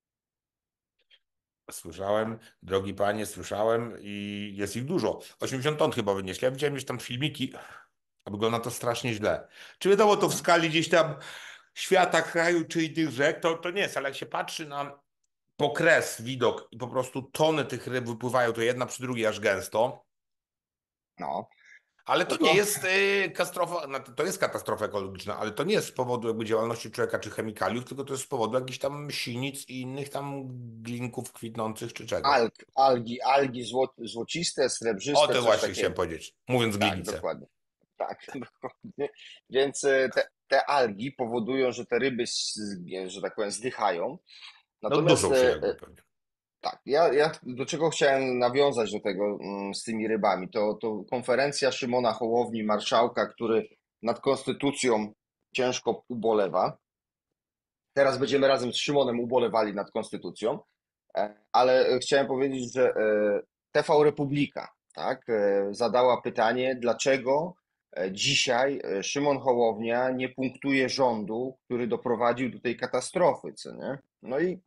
Słyszałem, drogi panie, słyszałem i jest ich dużo. osiemdziesiąt ton chyba wynieśli. Ja widziałem gdzieś tam filmiki, a wygląda to strasznie źle. Czy wiadomo to w skali gdzieś tam świata, kraju czy innych rzek, to, to nie jest, ale jak się patrzy na pokres, widok i po prostu tony tych ryb wypływają, to jedna przy drugiej aż gęsto. No, Ale no to nie to jest y, katastrofa, no to to jest katastrofa ekologiczna, ale to nie jest z powodu jakby działalności człowieka czy chemikaliów, tylko to jest z powodu jakichś tam sinic i innych tam glinków kwitnących czy czegoś. alg, algi, algi zło, złociste, O srebrzyste, to coś właśnie chciałem takiego. powiedzieć, mówiąc Tak, glinice. dokładnie. Tak, dokładnie. Więc e, te, te algi powodują, że te ryby, s- że tak powiem, zdychają. No Natomiast duszą się e, jakby pewnie. tak, ja, ja do czego chciałem nawiązać do tego mm, z tymi rybami, to, to konferencja Szymona Hołowni, marszałka, który nad konstytucją ciężko ubolewa. Teraz będziemy razem z Szymonem ubolewali nad konstytucją, e, ale chciałem powiedzieć, że e, T V Republika, tak, e, zadała pytanie, dlaczego e, dzisiaj e, Szymon Hołownia nie punktuje rządu, który doprowadził do tej katastrofy, co nie? No i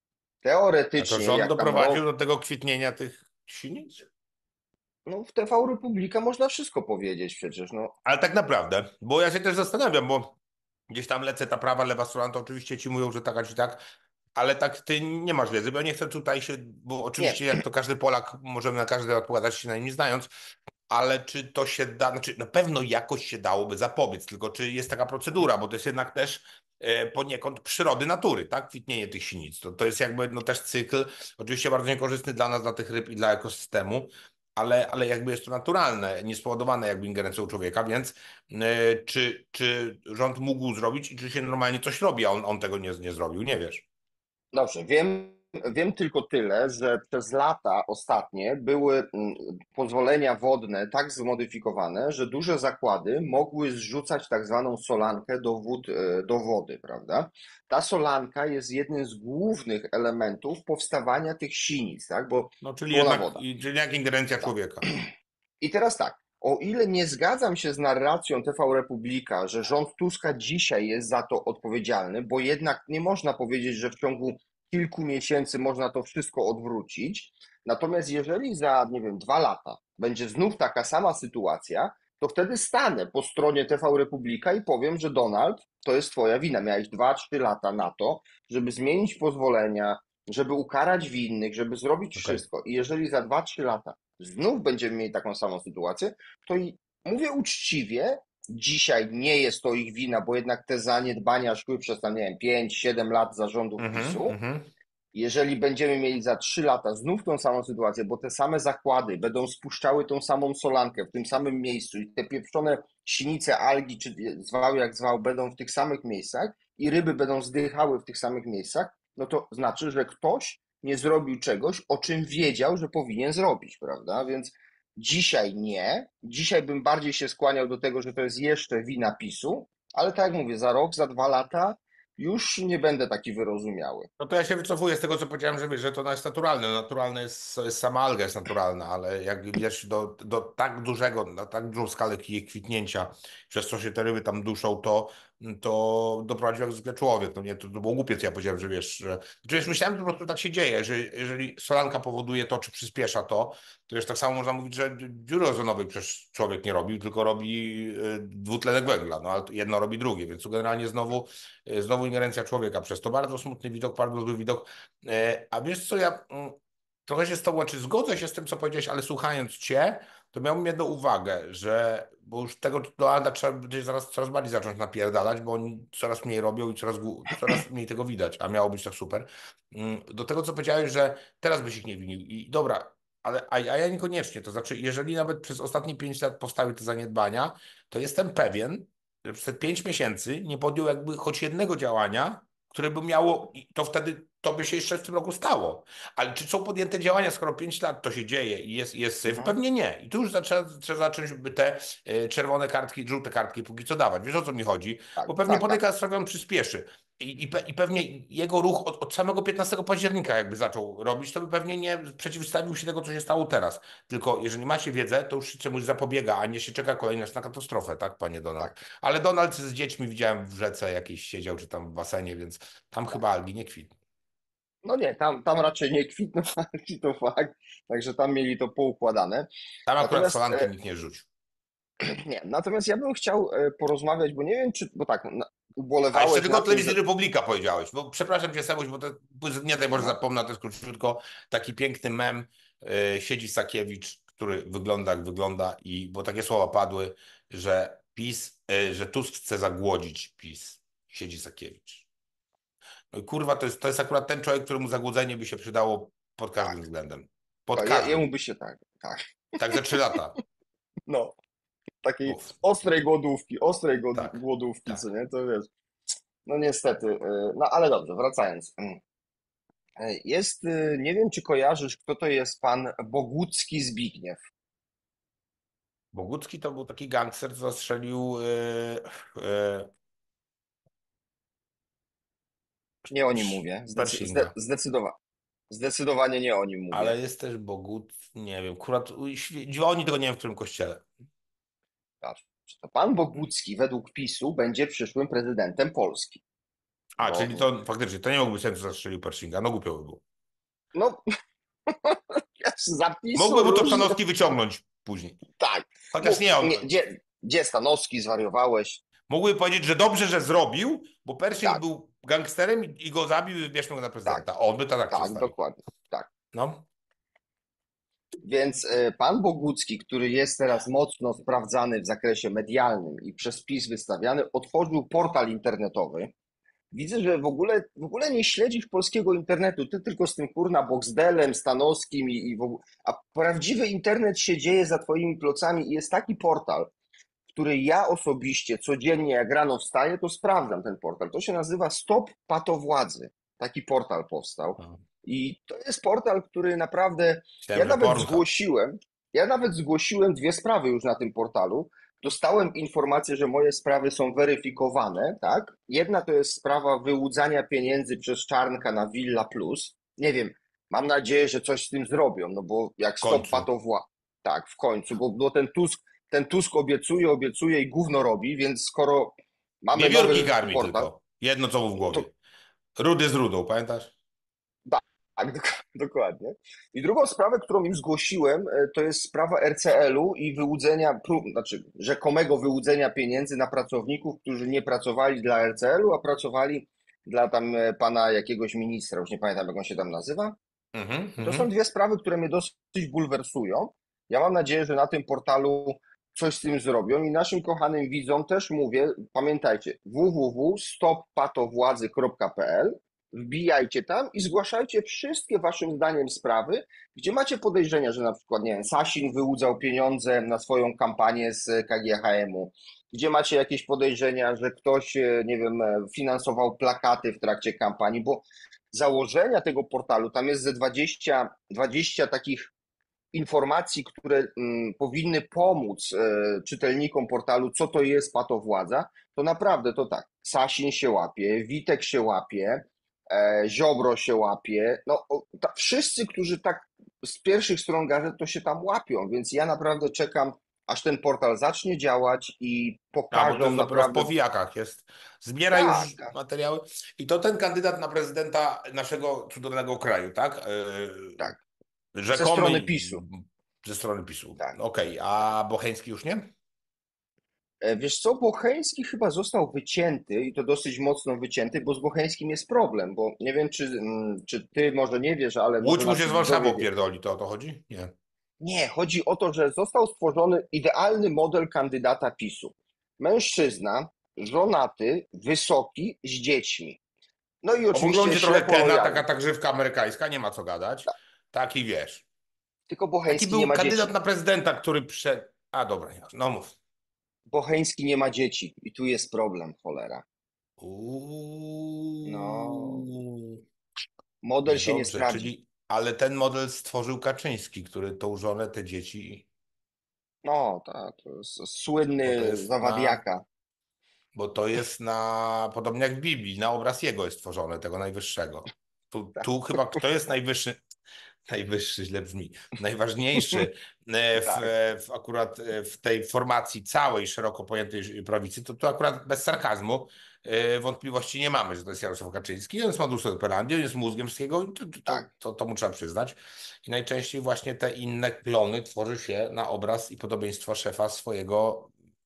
A to teoretycznie, rząd jak tam doprowadził rok, do tego kwitnienia tych sinic? no w T V Republika można wszystko powiedzieć przecież, no Ale tak naprawdę, bo ja się też zastanawiam, bo gdzieś tam lecę ta prawa, lewa strona, to oczywiście ci mówią, że tak, czy tak, ale tak ty nie masz wiedzy, bo ja nie chcę tutaj się, bo nie, oczywiście jak to każdy Polak, możemy na każdy odpowiadać się na nim nie znając, ale czy to się da, znaczy na pewno jakoś się dałoby zapobiec, tylko czy jest taka procedura, bo to jest jednak też e, poniekąd przyrody natury, tak? Kwitnienie tych sinic. To, to jest jakby no też cykl, oczywiście bardzo niekorzystny dla nas, dla tych ryb i dla ekosystemu, ale, ale jakby jest to naturalne, niespowodowane jakby ingerencją człowieka, więc e, czy, czy rząd mógł zrobić i czy się normalnie coś robi, a on, on tego nie, nie zrobił, nie wiesz. dobrze, wiem, wiem tylko tyle, że przez lata ostatnie były mm, pozwolenia wodne tak zmodyfikowane, że duże zakłady mogły zrzucać tak zwaną solankę do wód, e, do wody, prawda? Ta solanka jest jednym z głównych elementów powstawania tych sinic, tak? Bo No czyli słona jednak, woda. i- czyli jak ingerencja Tak. człowieka. I teraz tak, o ile nie zgadzam się z narracją T V Republika, że rząd Tuska dzisiaj jest za to odpowiedzialny, bo jednak nie można powiedzieć, że w ciągu kilku miesięcy można to wszystko odwrócić. Natomiast jeżeli za, nie wiem, dwa lata będzie znów taka sama sytuacja, to wtedy stanę po stronie T V Republika i powiem, że Donald, to jest twoja wina. Miałeś dwa, trzy lata na to, żeby zmienić pozwolenia, żeby ukarać winnych, żeby zrobić Okej. wszystko. I jeżeli za dwa, trzy lata znów będziemy mieli taką samą sytuację, to i mówię uczciwie, dzisiaj nie jest to ich wina, bo jednak te zaniedbania szły przez tam, nie wiem, pięć siedem lat zarządów Mhm, PiSu. mhm. Jeżeli będziemy mieli za trzy lata znów tą samą sytuację, bo te same zakłady będą spuszczały tą samą solankę w tym samym miejscu i te pieprzone sinice, algi, czy zwał jak zwał, będą w tych samych miejscach i ryby będą zdychały w tych samych miejscach, no to znaczy, że ktoś nie zrobił czegoś, o czym wiedział, że powinien zrobić, prawda? Więc dzisiaj nie. Dzisiaj bym bardziej się skłaniał do tego, że to jest jeszcze wina PiSu, ale tak jak mówię, za rok, za dwa lata już nie będę taki wyrozumiały. No to ja się wycofuję z tego, co powiedziałem, że wiesz, że to jest naturalne. Naturalne jest, jest sama alga jest naturalna, ale jak wiesz, do, do tak dużego, na tak dużą skalę jej kwitnięcia, przez co się te ryby tam duszą, to, to doprowadził jak zwykle człowiek. No nie, to, to było głupie, co ja powiedziałem, że wiesz, że... Znaczy, wiesz, myślałem, że po prostu tak się dzieje, że jeżeli solanka powoduje to, czy przyspiesza to, to już tak samo można mówić, że dziury ozonowej przecież człowiek nie robił, tylko robi y, dwutlenek węgla, no ale jedno robi drugie, więc tu generalnie znowu E, Znowu ingerencja człowieka przez to. Bardzo smutny widok, bardzo zły widok. E, A wiesz co, ja mm, trochę się z tobą, czy zgodzę się z tym, co powiedziałeś, ale słuchając cię, to miałbym jedną uwagę, że, bo już tego Donalda trzeba będzie zaraz coraz bardziej zacząć napierdalać, bo oni coraz mniej robią i coraz, gł- coraz mniej tego widać, a miało być tak super. Mm, Do tego, co powiedziałeś, że teraz byś ich nie winił. I dobra, ale, a, a ja niekoniecznie. To znaczy, jeżeli nawet przez ostatnie pięć lat powstały te zaniedbania, to jestem pewien, że przez te pięć miesięcy nie podjął jakby choć jednego działania, które by miało, i to wtedy to by się jeszcze w tym roku stało. Ale czy są podjęte działania, skoro pięć lat to się dzieje i jest, jest syf? Mhm. Pewnie nie. I tu już trzeba, trzeba zacząć by te e, czerwone kartki, żółte kartki póki co dawać. Wiesz o co mi chodzi? Tak, Bo pewnie tak, tak. podjęcie sprawy przyspieszy. I, i, pe, I pewnie jego ruch od, od samego piętnastego października jakby zaczął robić, to by pewnie nie przeciwstawił się tego, co się stało teraz. Tylko jeżeli macie wiedzę, to już się czemuś zapobiega, a nie się czeka kolejny raz na katastrofę, tak, panie Donald? Tak. Ale Donald z dziećmi widziałem w rzece jakiejś siedział, czy tam w basenie, więc tam chyba algi nie kwitną. No nie, tam, tam raczej nie kwitną algi, to fakt, także tam mieli to poukładane. Tam akurat Natomiast solanki e, nikt nie rzucił. nie, natomiast ja bym chciał e, porozmawiać, bo nie wiem, czy, bo tak, na, A jeszcze ubolewałeś tylko o nad tym, że telewizji Republika powiedziałeś, bo przepraszam cię Sebuś, bo to nie daj Boże no, zapomnę, to jest króciutko, taki piękny mem, y, siedzi Sakiewicz, który wygląda jak wygląda i, bo takie słowa padły, że PiS, y, że Tusk chce zagłodzić PiS. Siedzi Sakiewicz. No i kurwa, to jest, to jest akurat ten człowiek, któremu zagłodzenie by się przydało pod każdym tak, względem. Pod to je, jemu każdym. by się tak, tak, Tak ze trzy lata. no, takiej Uf. ostrej głodówki, ostrej głod- Tak, głodówki, co tak. nie, to wiesz, no niestety, e, no ale dobrze, wracając. E, Jest, e, nie wiem, czy kojarzysz, kto to jest pan Bogucki Zbigniew. Bogucki to był taki gangster, co zastrzelił yy, yy, Nie o nim mówię, zdecy zde Pershinga. zdecydowa zdecydowanie nie o nim mówię. Ale jest też Bogut, nie wiem, akurat u- świe- oni tego nie wiem w którym kościele. Patrz, to pan Bogucki według PiSu będzie przyszłym prezydentem Polski. A, Bo, czyli to faktycznie, to nie mógłby sensu zastrzelił Pershinga, no głupio by było. no, z zapisu Mógłby mu różne, Tochtanowski wyciągnąć później. tak. Chociaż Mów, nie on. nie, gdzie, gdzie Stanowski, zwariowałeś? Mógłby powiedzieć, że dobrze, że zrobił, bo Pershing Tak, był gangsterem i, i go zabił i wybierzmy go na tak, prezydenta. On by to tak tak, przedstawił. dokładnie, tak. No. Więc e, pan Bogucki, który jest teraz mocno sprawdzany w zakresie medialnym i przez PiS wystawiany, otworzył portal internetowy. Widzę, że w ogóle, w ogóle nie śledzisz polskiego internetu, ty tylko z tym kurna Boxdelem, Stanowskim i, i w ogóle, a prawdziwy internet się dzieje za twoimi plocami i jest taki portal, który ja osobiście codziennie jak rano wstaję, to sprawdzam ten portal. To się nazywa Stop Patowładzy. Taki portal powstał. No. I to jest portal, który naprawdę, ja Myślałem, że nawet Pornhub. zgłosiłem, ja nawet zgłosiłem dwie sprawy już na tym portalu. Dostałem informację, że moje sprawy są weryfikowane, tak? Jedna to jest sprawa wyłudzania pieniędzy przez Czarnka na Villa Plus. Nie wiem, mam nadzieję, że coś z tym zrobią, no bo jak W Stop końcu. Patowła, tak, w końcu, bo, bo ten Tusk, ten Tusk obiecuje, obiecuje i gówno robi, więc skoro mamy Wiewiórki nowy karmi portal, tylko. Jedno co mu w głowie. to Rudy z rudą, pamiętasz? tak, dok- dokładnie. I drugą sprawę, którą im zgłosiłem, e, to jest sprawa R C L-u i wyłudzenia, prób, znaczy rzekomego wyłudzenia pieniędzy na pracowników, którzy nie pracowali dla R C L-u, a pracowali dla tam e, pana jakiegoś ministra, już nie pamiętam jak on się tam nazywa. Mhm, I to są mhm. dwie sprawy, które mnie dosyć bulwersują. Ja mam nadzieję, że na tym portalu coś z tym zrobią i naszym kochanym widzom też mówię, pamiętajcie, w w w kropka stop patowładzy kropka p l, wbijajcie tam i zgłaszajcie wszystkie waszym zdaniem sprawy, gdzie macie podejrzenia, że na przykład, nie wiem, Sasin wyłudzał pieniądze na swoją kampanię z K G H M-u, gdzie macie jakieś podejrzenia, że ktoś, e, nie wiem, e, finansował plakaty w trakcie kampanii, bo założenia tego portalu, tam jest ze dwadzieścia, dwadzieścia takich informacji, które mm, powinny pomóc e, czytelnikom portalu, co to jest patowładza, to naprawdę to tak, Sasin się łapie, Witek się łapie, e, Ziobro się łapie, no o, ta, wszyscy, którzy tak z pierwszych stron gazet, to się tam łapią, więc ja naprawdę czekam, aż ten portal zacznie działać i A, bo to pokażą jest dopiero w naprawdę, powijakach, jest. Zbiera tak, już tak, materiały. I to ten kandydat na prezydenta naszego cudownego kraju, tak? tak, Yy, ze rzekomy strony PiSu, ze strony PiSu. tak. Okej, a Bocheński już nie? E, Wiesz co, Bocheński chyba został wycięty i to dosyć mocno wycięty, bo z Bocheńskim jest problem, bo nie wiem, czy, mm, czy ty może nie wiesz, ale może Łódź mu się nasi z widzowie Warszawą wiedzą. pierdoli, to o to chodzi? Nie. Nie, chodzi o to, że został stworzony idealny model kandydata PiSu. Mężczyzna, żonaty, wysoki, z dziećmi. No i O oczywiście wyglądzie trochę ślepo Kena, taka lojalny. tak grzywka amerykańska, nie ma co gadać. Taki wiesz. Tylko Taki Bocheński nie był ma kandydat dzieci. na prezydenta, który przed... A dobra, nie, no mów. Bocheński nie ma dzieci i tu jest problem, cholera. No, Uuu. model się nie Niedobrze, sprawdzi. czyli... Ale ten model stworzył Kaczyński, który tą żonę, te dzieci... No, to, to jest Bo to słynny jest na... zawadiaka. Bo to jest na... Podobnie jak w Biblii, na obraz jego jest stworzone, tego najwyższego. Tu, tu chyba kto jest najwyższy? Najwyższy źle brzmi. Najważniejszy e, w, Tak, e, w akurat e, w tej formacji całej szeroko pojętej prawicy, to tu akurat bez sarkazmu e, wątpliwości nie mamy, że to jest Jarosław Kaczyński. On jest modusem operandi, on jest mózgiem wszystkiego i to, to, tak. to, to mu trzeba przyznać. I najczęściej właśnie te inne klony tworzy się na obraz i podobieństwo szefa swojego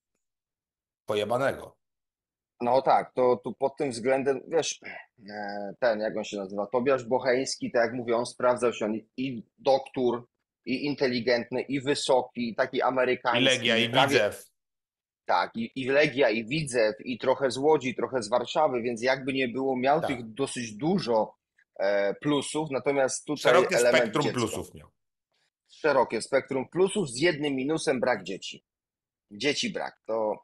pojebanego. No tak, to tu pod tym względem, wiesz, e, ten, jak on się nazywa, Tobiasz Bocheński, tak jak mówię, on sprawdzał się, on i doktor, i inteligentny, i wysoki, i taki I Legia, amerykański, i prawie, Widzew. tak, i, i Legia, i Widzew, i trochę z Łodzi, trochę z Warszawy, więc jakby nie było, miał Tak. tych dosyć dużo e, plusów, natomiast tutaj Szerokie element spektrum dziecko. plusów miał. Szerokie spektrum plusów z jednym minusem, brak dzieci. Dzieci brak, to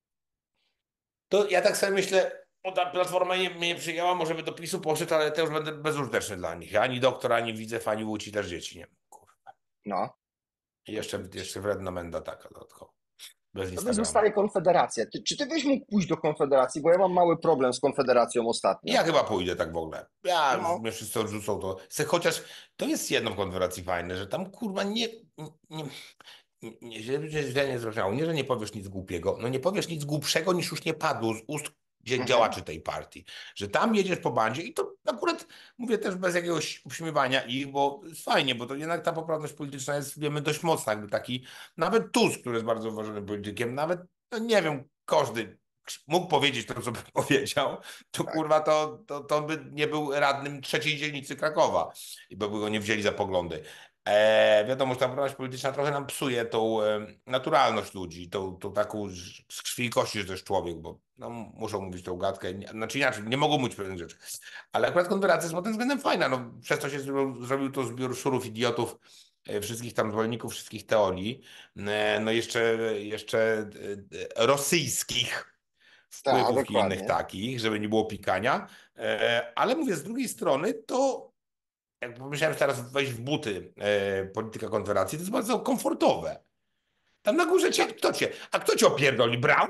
To ja tak sobie myślę, o, ta platforma nie, mnie nie przyjęła, może by do PiSu poszedł, ale to już będę bezużyteczny dla nich. Ani doktor, ani Widzew, ani Łódź i też dzieci nie mam. Kurwa. no. I jeszcze, jeszcze wredna menda taka dodatkowo. Bez To by Instagrama. zostaje Konfederacja. Ty, czy ty byś mógł pójść do Konfederacji? Bo ja mam mały problem z Konfederacją ostatnio. Ja chyba pójdę tak w ogóle. Ja już No, mnie wszyscy odrzucą to. Se, chociaż to jest jedną konfederacji fajne, że tam kurwa nie, nie, nie, nie, żeby się źle nie zrozumiało, nie, że nie powiesz nic głupiego, no nie powiesz nic głupszego niż już nie padło z ust dzie- mhm, działaczy tej partii. Że tam jedziesz po bandzie i to akurat mówię też bez jakiegoś uśmiewania ich, bo jest fajnie, bo to jednak ta poprawność polityczna jest, wiemy, dość mocna. Jakby taki, nawet Tusk, który jest bardzo uważanym politykiem, nawet, no nie wiem, każdy mógł powiedzieć to, co by powiedział, to tak. kurwa, to, to, to by nie był radnym trzeciej dzielnicy Krakowa, i by go nie wzięli za poglądy. E, wiadomo, że ta poprawność polityczna trochę nam psuje tą e, naturalność ludzi, tą, tą taką z z krwi i kości, że to jest człowiek, bo no, muszą mówić tą gadkę, nie- znaczy inaczej, nie mogą mówić pewnych rzeczy. Ale akurat Konfederacja jest pod tym względem fajna, no, przez to się zrobił, zrobił to zbiór szurów, idiotów, e, wszystkich tam zwolenników, wszystkich teorii, e, no jeszcze, jeszcze e, e, rosyjskich Tak, wpływów i innych dokładnie. takich, żeby nie było pikania, e, ale mówię, z drugiej strony to jak pomyślałem teraz wejść w buty e, polityka Konfederacji, to jest bardzo komfortowe. Tam na górze cię, Tak, kto cię, a kto cię opierdoli? Brown?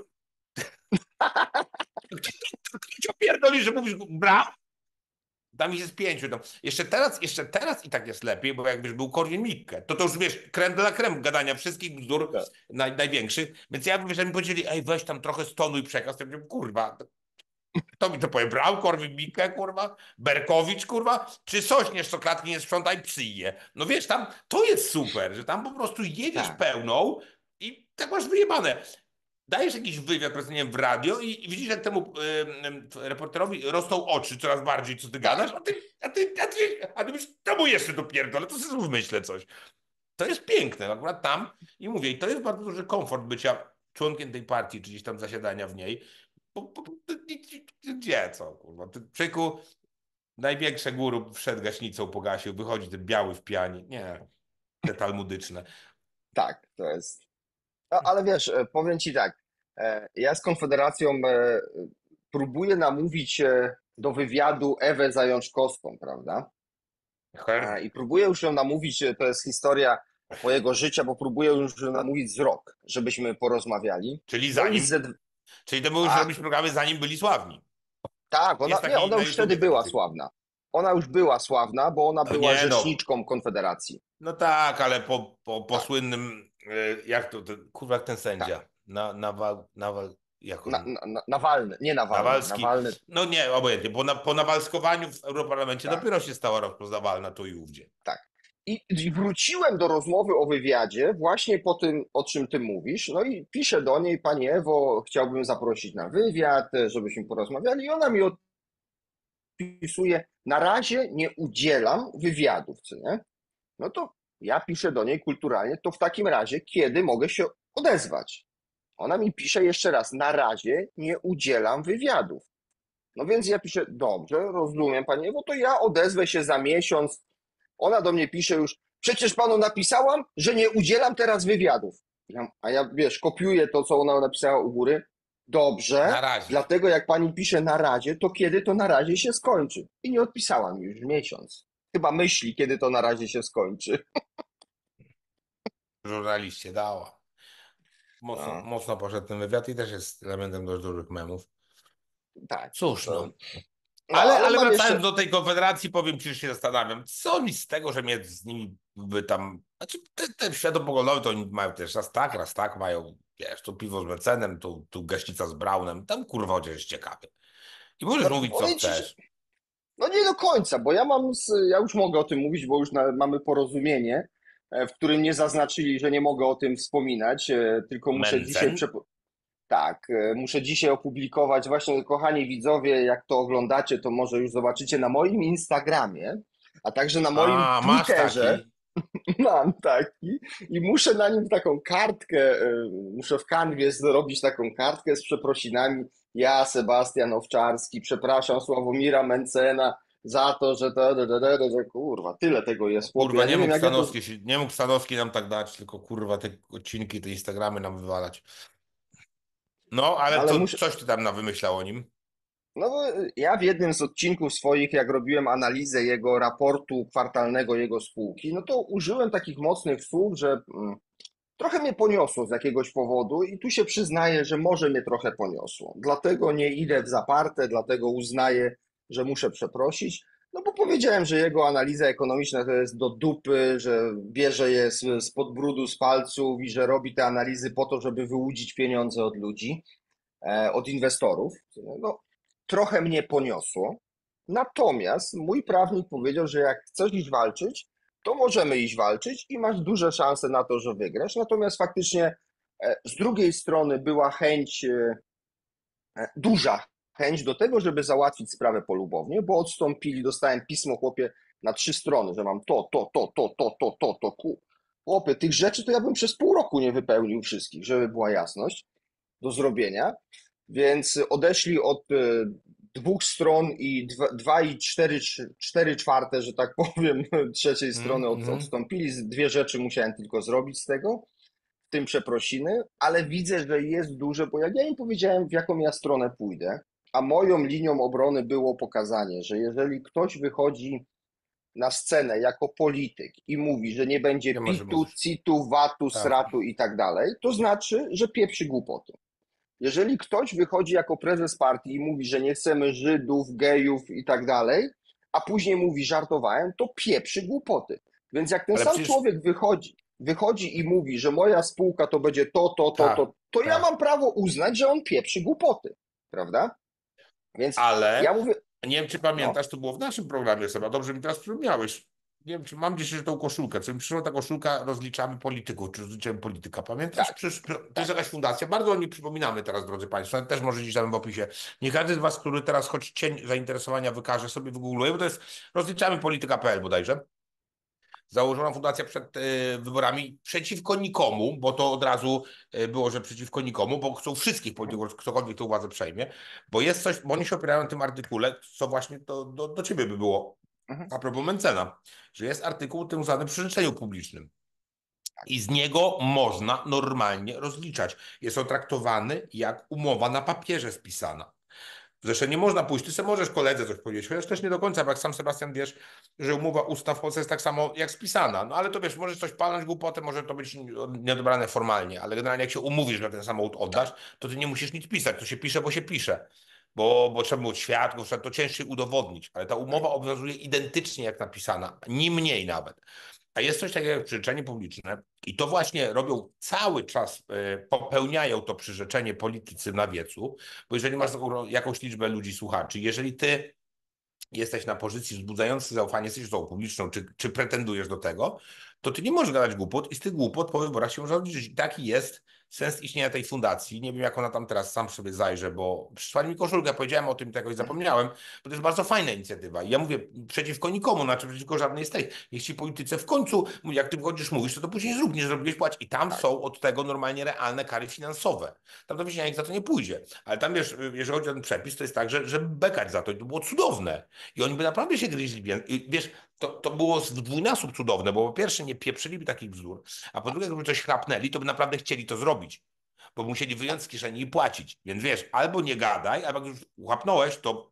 Kto, kto, kto cię opierdoli, że mówisz Brown? Tam ich jest pięciu. No. Jeszcze teraz, jeszcze teraz i tak jest lepiej, bo jakbyś był Korwin-Mikke, to to już wiesz, krem de la creme gadania wszystkich bzdur tak, naj, największych. Więc ja bym, wiesz, jak mi powiedzieli, ej, weź tam trochę stonu i przekaz, to ja bym, kurwa, kto mi to powie? Brał, Korwin-Mikke, kurwa? Berkowicz, kurwa? Czy Sośnierz, co klatki nie sprzątaj, psy je? No wiesz, tam to jest super, że tam po prostu jedziesz tak, pełną i tak masz wyjebane. Dajesz jakiś wywiad, powiedzmy, nie wiem, w radio i, i widzisz, jak temu y, y, reporterowi rosną oczy coraz bardziej, co ty tak. gadasz, a ty, a ty, a ty, a ty myślisz, czemu jeszcze to pierdolę, to sobie znów myślę coś. to jest piękne, akurat tam i mówię, i to jest bardzo duży komfort bycia członkiem tej partii, czy gdzieś tam zasiadania w niej. Bo, bo, bo, gdzie co, kurwa? Ty, człowieku, największe guru wszedł gaśnicą, pogasił, wychodzi ten biały w pianie. Nie, te talmudyczne. Tak, to jest. No, ale wiesz, e, powiem ci tak, e, ja z Konfederacją e, próbuję namówić e, do wywiadu Ewę Zajączkowską, prawda? E, I próbuję już ją namówić, e, to jest historia mojego życia, bo próbuję już ją namówić z rok, żebyśmy porozmawiali. Czyli No i zanim, ze... czyli to były już Tak, robić programy, zanim byli sławni. tak, ona, Jest nie, taki ona na już wtedy YouTubie taki była typ. sławna. Ona już była sławna, bo ona była Nie no, rzeczniczką Konfederacji. no tak, ale po, po, po Tak, słynnym, e, jak to, to kurwa, jak ten tak. sędzia, na, Nawal, Nawal, jak Na, on, na, na, Nawalny, nie Nawalny, Nawalski, Nawalny, no nie, obojętnie, bo na, po nawalskowaniu w Europarlamencie tak. dopiero się stała rozpoznawalna tu i ówdzie. Tak. I, I wróciłem do rozmowy o wywiadzie właśnie po tym, o czym ty mówisz. No i piszę do niej, pani Ewo, chciałbym zaprosić na wywiad, żebyśmy porozmawiali. I ona mi odpisuje, na razie nie udzielam wywiadów, co nie? No to ja piszę do niej kulturalnie, to w takim razie, kiedy mogę się odezwać? Ona mi pisze jeszcze raz, na razie nie udzielam wywiadów. No więc ja piszę, dobrze, rozumiem pani Ewo, to ja odezwę się za miesiąc. Ona do mnie pisze już, przecież panu napisałam, że nie udzielam teraz wywiadów. Ja, a ja, wiesz, kopiuję to, co ona napisała u góry. Dobrze, Na razie. dlatego jak pani pisze na razie, to kiedy to na razie się skończy? I nie odpisała mi już miesiąc. Chyba myśli, kiedy to na razie się skończy. Żurnaliście dała. Mocno, No, mocno poszedł ten wywiad i też jest elementem dość dużych memów. tak. Cóż To, no. no, Ale, ale ale mam wracając jeszcze, do tej konfederacji, powiem ci, że się zastanawiam, co mi z tego, że mnie z nimi by tam. Znaczy, ten, ten światopoglądowy to oni mają też raz tak, raz tak, mają, wiesz, tu piwo z Mecenem, tu, tu gaśnica z Braunem, tam kurwa chociaż jest ciekawy. I możesz no, mówić, co powiem ci, że chcesz. no nie do końca, bo ja mam, z, ja już mogę o tym mówić, bo już na, mamy porozumienie, e, w którym nie zaznaczyli, że nie mogę o tym wspominać, e, tylko muszę dzisiaj, Mencen? przepo- tak, e, muszę dzisiaj opublikować, właśnie kochani widzowie, jak to oglądacie, to może już zobaczycie na moim Instagramie, a także na moim A, masz Twitterze. taki. Mam taki i muszę na nim taką kartkę, y, muszę w kanwie zrobić taką kartkę z przeprosinami. Ja, Sebastian Owczarski, przepraszam Sławomira Mencena za to, że to, że, że, że, że kurwa, tyle tego jest, chłopie. Kurwa, Ja nie nie wiem, mógł jak ja to. Stanowski, się, nie mógł Stanowski nam tak dać, tylko kurwa te odcinki, te Instagramy nam wywalać. No, ale Ale to muszę. coś ty tam na wymyślał o nim. No, bo ja w jednym z odcinków swoich, jak robiłem analizę jego raportu kwartalnego, jego spółki, no to użyłem takich mocnych słów, że. mm, Trochę mnie poniosło z jakiegoś powodu i tu się przyznaję, że może mnie trochę poniosło. Dlatego nie idę w zaparte, dlatego uznaję, że muszę przeprosić. No bo powiedziałem, że jego analiza ekonomiczna to jest do dupy, że bierze je z, spod brudu, z palców i że robi te analizy po to, żeby wyłudzić pieniądze od ludzi, e, od inwestorów. No, trochę mnie poniosło. Natomiast mój prawnik powiedział, że jak chcesz iść walczyć, to możemy iść walczyć i masz duże szanse na to, że wygrasz. Natomiast faktycznie e, z drugiej strony była chęć, e, e, duża chęć do tego, żeby załatwić sprawę polubownie, bo odstąpili, dostałem pismo, chłopie, na trzy strony, że mam to, to, to, to, to, to, to, to, ku. Chłopie, tych rzeczy to ja bym przez pół roku nie wypełnił wszystkich, żeby była jasność do zrobienia. Więc odeszli od e, dwóch stron i dwa, dwa i cztery, cztery czwarte, że tak powiem, trzeciej strony od, Mhm. odstąpili. Z- Dwie rzeczy musiałem tylko zrobić z tego, w tym przeprosiny, ale widzę, że jest duże, bo jak ja im powiedziałem, w jaką ja stronę pójdę, a moją linią obrony było pokazanie, że jeżeli ktoś wychodzi na scenę jako polityk i mówi, że nie będzie Nie ma, że pitu, możesz. citu, watu, Tak. sratu i tak dalej, to znaczy, że pieprzy głupoty. Jeżeli ktoś wychodzi jako prezes partii i mówi, że nie chcemy Żydów, gejów i tak dalej, a później mówi, żartowałem, to pieprzy głupoty. Więc jak ten Ale sam przecież człowiek wychodzi, wychodzi i mówi, że moja spółka to będzie to, to, to, tak, to, to ja tak. mam prawo uznać, że on pieprzy głupoty. Prawda? Więc ja Ale mówię, nie wiem, czy no, pamiętasz, to było w naszym programie, Seba, dobrze mi teraz przypomniałeś. Nie wiem, czy mam gdzieś jeszcze tą koszulkę. Co mi przyszła ta koszulka, rozliczamy polityków, czy rozliczamy polityka. Pamiętasz? tak, Przecież to jest tak. jakaś fundacja. Bardzo o niej przypominamy teraz, drodzy Państwo. Też może gdzieś tam w opisie. Nie każdy z Was, który teraz choć cień zainteresowania wykaże, sobie wygoogluje, bo to jest rozliczamy polityka kropka p l bodajże. założona fundacja przed e, wyborami przeciwko nikomu, bo to od razu e, było, że przeciwko nikomu, bo chcą wszystkich polityków, ktokolwiek tę władzę przejmie, bo jest coś, bo oni się opierają na tym artykule, co właśnie to do, do ciebie by było Mhm. a propos Mencena, że jest artykuł tym zwanym przyrzeczeniu publicznym. I z niego można normalnie rozliczać. Jest on traktowany jak umowa na papierze spisana. Zresztą nie można pójść, ty sobie możesz koledze coś powiedzieć, chociaż też nie do końca, bo jak sam Sebastian wiesz, że umowa ustaw w Polsce jest tak samo jak spisana. No ale to wiesz, możesz coś palnąć głupotę, może to być nieodebrane formalnie, ale generalnie jak się umówisz, że ten samochód oddasz, to ty nie musisz nic pisać, to się pisze, bo się pisze. Bo, bo trzeba było świadków, trzeba to ciężej udowodnić, ale ta umowa obowiązuje identycznie jak napisana, ni mniej nawet. A jest coś takiego jak przyrzeczenie publiczne i to właśnie robią cały czas, e, popełniają to przyrzeczenie politycy na wiecu, bo jeżeli masz taką, jakąś liczbę ludzi słuchaczy, jeżeli ty jesteś na pozycji wzbudzającej zaufanie, jesteś osobą publiczną, czy, czy pretendujesz do tego, to ty nie możesz gadać głupot i z tych głupot po wyborach się można odliczyć. I taki jest sens istnienia tej fundacji. Nie wiem, jak ona tam teraz, sam sobie zajrzę, bo przysłali mi koszulkę, powiedziałem o tym, to jakoś zapomniałem, bo to jest bardzo fajna inicjatywa. I ja mówię przeciwko nikomu, znaczy przeciwko żadnej z tych. Niech ci politycy w końcu, jak ty wchodzisz, mówisz, to, to później zrób, nie zrobiłeś, płać. I tam Tak, są od tego normalnie realne kary finansowe. Tam to nikt za to nie pójdzie. Ale tam wiesz, jeżeli chodzi o ten przepis, to jest tak, że, że bekać za to. I to było cudowne. I oni by naprawdę się gryźli. wię- I wiesz, to, to było w dwójnasób cudowne, bo po pierwsze nie pieprzyliby takich bzdur, a po drugie, gdyby coś chrapnęli, to by naprawdę chcieli to zrobić. Bo musieli wyjąć z kieszeni i płacić. Więc wiesz, albo nie gadaj, albo jak już uchapnąłeś, to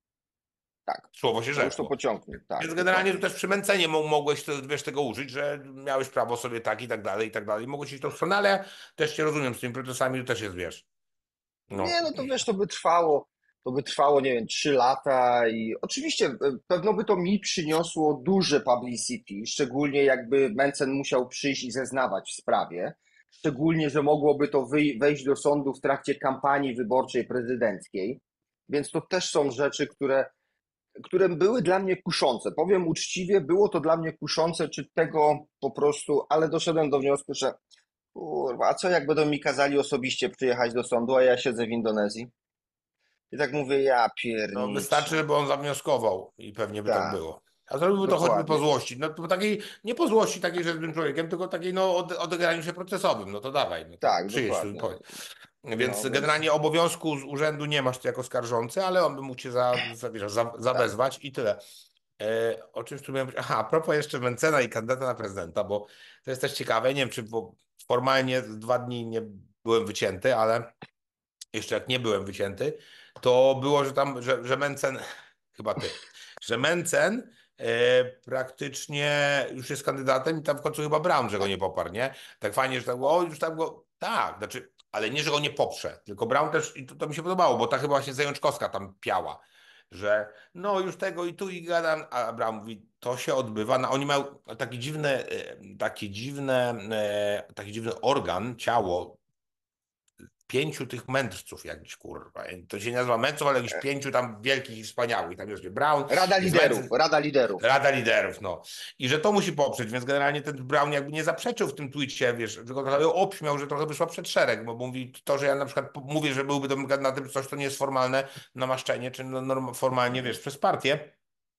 tak. słowo się To już to rzekło. pociągnie. Tak, Więc generalnie tu dokładnie. też przy Mencenie mo- mogłeś to, wiesz, tego użyć, że miałeś prawo sobie tak i tak dalej, i tak dalej. Mogłeś iść tą stronę, ale ja też cię rozumiem, z tymi procesami to też jest, wiesz, no. Nie, no to wiesz, to by trwało, to by trwało, nie wiem, trzy lata i oczywiście e, pewno by to mi przyniosło duże publicity, szczególnie jakby Mencen musiał przyjść i zeznawać w sprawie, szczególnie, że mogłoby to wyj- wejść do sądu w trakcie kampanii wyborczej prezydenckiej, więc to też są rzeczy, które, które były dla mnie kuszące. Powiem uczciwie, było to dla mnie kuszące, czy tego po prostu, ale doszedłem do wniosku, że kurwa, a co jak będą mi kazali osobiście przyjechać do sądu, a ja siedzę w Indonezji? I tak mówię, ja No wystarczy, pierniczę. żeby on zawnioskował i pewnie by tak Tak, było. A zrobiłby to choćby po dokładnie. złości. No to takiej, nie po złości takiej, że jestem człowiekiem, tylko takiej no od, odegraniu się procesowym. No to dawaj, no to Tak, przyjedź tu i dokładnie. powiedz. Więc No więc generalnie obowiązku z urzędu nie masz ty jako skarżący, ale on by mógł cię za, za, wiesz, za, tak. zawezwać i tyle. E, o czymś tu miałem powiedzieć? Aha, a propos jeszcze Mencena i kandydata na prezydenta, bo to jest też ciekawe, nie wiem czy, bo formalnie dwa dni nie byłem wycięty, ale jeszcze jak nie byłem wycięty, to było, że tam, że, że Mencen, chyba ty, że Mencen e, praktycznie już jest kandydatem i tam w końcu chyba Braun, że go nie poparł, nie? Tak fajnie, że tak było, o, już tam go, tak, znaczy, ale nie, że go nie poprze, tylko Braun też, i to, to mi się podobało, bo ta chyba właśnie Zajączkowska tam piała, że no już tego i tu i gadam, a Braun mówi, to się odbywa, no oni mają taki dziwny, e, takie dziwne, e, taki dziwny organ, ciało, pięciu tych mędrców jakichś, kurwa. To się nie nazywa mędrców, ale jakichś pięciu tam wielkich i wspaniałych. Tam jest Brown, Rada jest liderów, Mencen, Rada liderów. Rada Liderów, no. I że to musi poprzeć, więc generalnie ten Brown jakby nie zaprzeczył w tym tweetie, wiesz, tylko trochę obśmiał, że trochę wyszła przed szereg, bo mówi to, że ja na przykład mówię, że byłby dobrym kandydatem, coś to nie jest formalne namaszczenie, czy no, norm, formalnie, Mhm. wiesz, przez partię,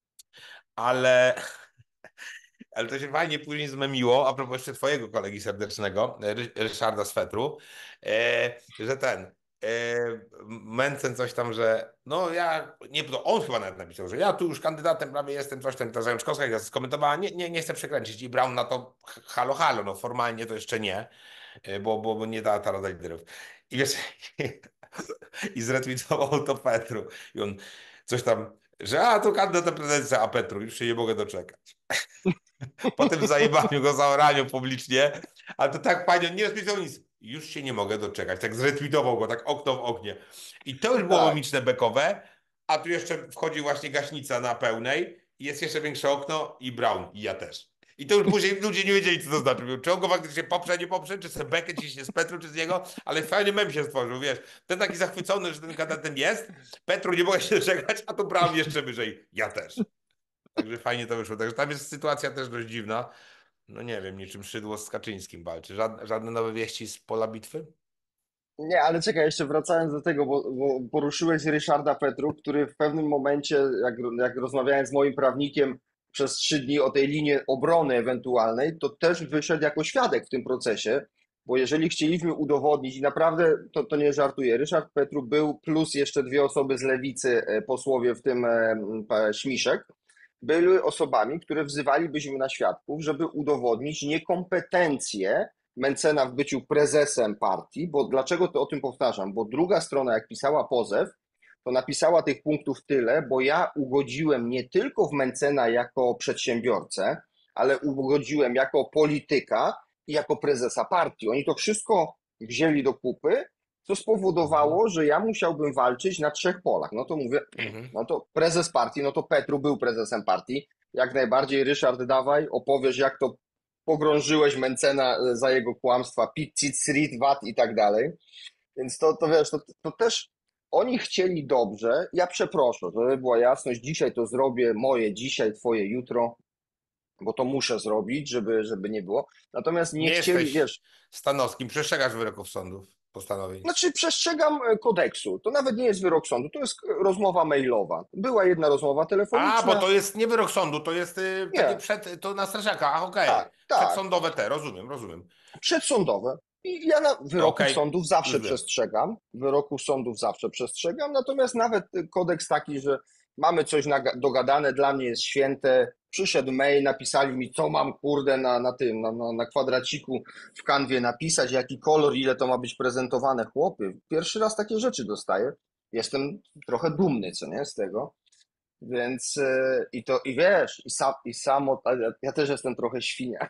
ale ale to się fajnie później zmemiło, a propos jeszcze twojego kolegi serdecznego, Ry- Ryszarda Swetru, e, że ten, e, Mencen coś tam, że no ja, nie, to on chyba nawet napisał, że ja tu już kandydatem prawie jestem, coś tam, ta Zajączkowska jak skomentowała, nie, nie, nie chcę przekręcić i Braun na to h- halo, halo, no formalnie to jeszcze nie, e, bo, bo, bo nie da ta Rada Liderów. I wiesz, i zretweetował to Petru i on coś tam, że a tu kandydat prezydencja, a Petru, już się nie mogę doczekać. Po tym zajebaniu go, zaoraniu publicznie, ale to tak fajnie, nie rozpisał nic. Już się nie mogę doczekać. Tak zretweetował go, tak okno w oknie. I to już było Tak, mimiczne bekowe, a tu jeszcze wchodzi właśnie gaśnica na pełnej, jest jeszcze większe okno i Brown, i ja też. I to już później ludzie nie wiedzieli, co to znaczy. Mówią, czy on go faktycznie poprze, nie poprze, czy sobie bekę, czy się z Petru, czy z niego, ale fajny mem się stworzył, wiesz. Ten taki zachwycony, że ten kandydatem jest, Petru nie mogę się doczekać, a to Brown jeszcze wyżej, ja też. Także fajnie to wyszło. Także tam jest sytuacja też dość dziwna. No nie wiem, niczym Szydło z Kaczyńskim walczy. Żadne, żadne nowe wieści z pola bitwy? nie, ale czekaj, jeszcze wracając do tego, bo, bo poruszyłeś Ryszarda Petru, który w pewnym momencie, jak, jak rozmawiałem z moim prawnikiem, przez trzy dni o tej linii obrony ewentualnej, to też wyszedł jako świadek w tym procesie, bo jeżeli chcieliśmy udowodnić, i naprawdę to, to nie żartuję, Ryszard Petru był, plus jeszcze dwie osoby z lewicy, e, posłowie, w tym e, e, Śmiszek, były osobami, które wzywalibyśmy na świadków, żeby udowodnić niekompetencję Mencena w byciu prezesem partii, bo dlaczego to o tym powtarzam? Bo druga strona, jak pisała pozew, to napisała tych punktów tyle, bo ja ugodziłem nie tylko w Mencena jako przedsiębiorcę, ale ugodziłem jako polityka i jako prezesa partii. Oni to wszystko wzięli do kupy, co Mhm. spowodowało, że ja musiałbym walczyć na trzech polach. No to mówię, Mhm. no to prezes partii, no to Petru był prezesem partii. Jak najbardziej, Ryszard, dawaj, opowiesz, jak to pogrążyłeś Mencena za jego kłamstwa, pit, cit, srit, wat i tak dalej. Więc to, to wiesz, to, to też oni chcieli dobrze. Ja przeproszę, żeby była jasność, dzisiaj to zrobię, moje dzisiaj, twoje jutro, bo to muszę zrobić, żeby, żeby nie było. Natomiast nie Nie chcieli, jesteś wiesz, Stanowskim, przestrzegasz wyroków sądów, postanowień. znaczy przestrzegam e, kodeksu. To nawet nie jest wyrok sądu, to jest rozmowa mailowa. Była jedna rozmowa A, bo telefoniczna. to jest nie wyrok sądu, to jest y, takie Nie, przed, to na strażaka, a okej. tak, tak. Przedsądowe te, rozumiem, rozumiem. Przedsądowe. I ja na To wyroków okej, sądów zawsze już wiem. przestrzegam. Wyroków sądów zawsze przestrzegam. Natomiast nawet kodeks taki, że mamy coś naga- dogadane, dla mnie jest święte. Przyszedł mail, napisali mi, co mam kurde na, na tym, na, na, na kwadraciku w kanwie napisać, jaki kolor, ile to ma być prezentowane. Chłopy, pierwszy raz takie rzeczy dostaję. Jestem trochę dumny, co nie, z tego. Więc e, i to, i wiesz, i, sam, i samo, ja ja też jestem trochę świnia.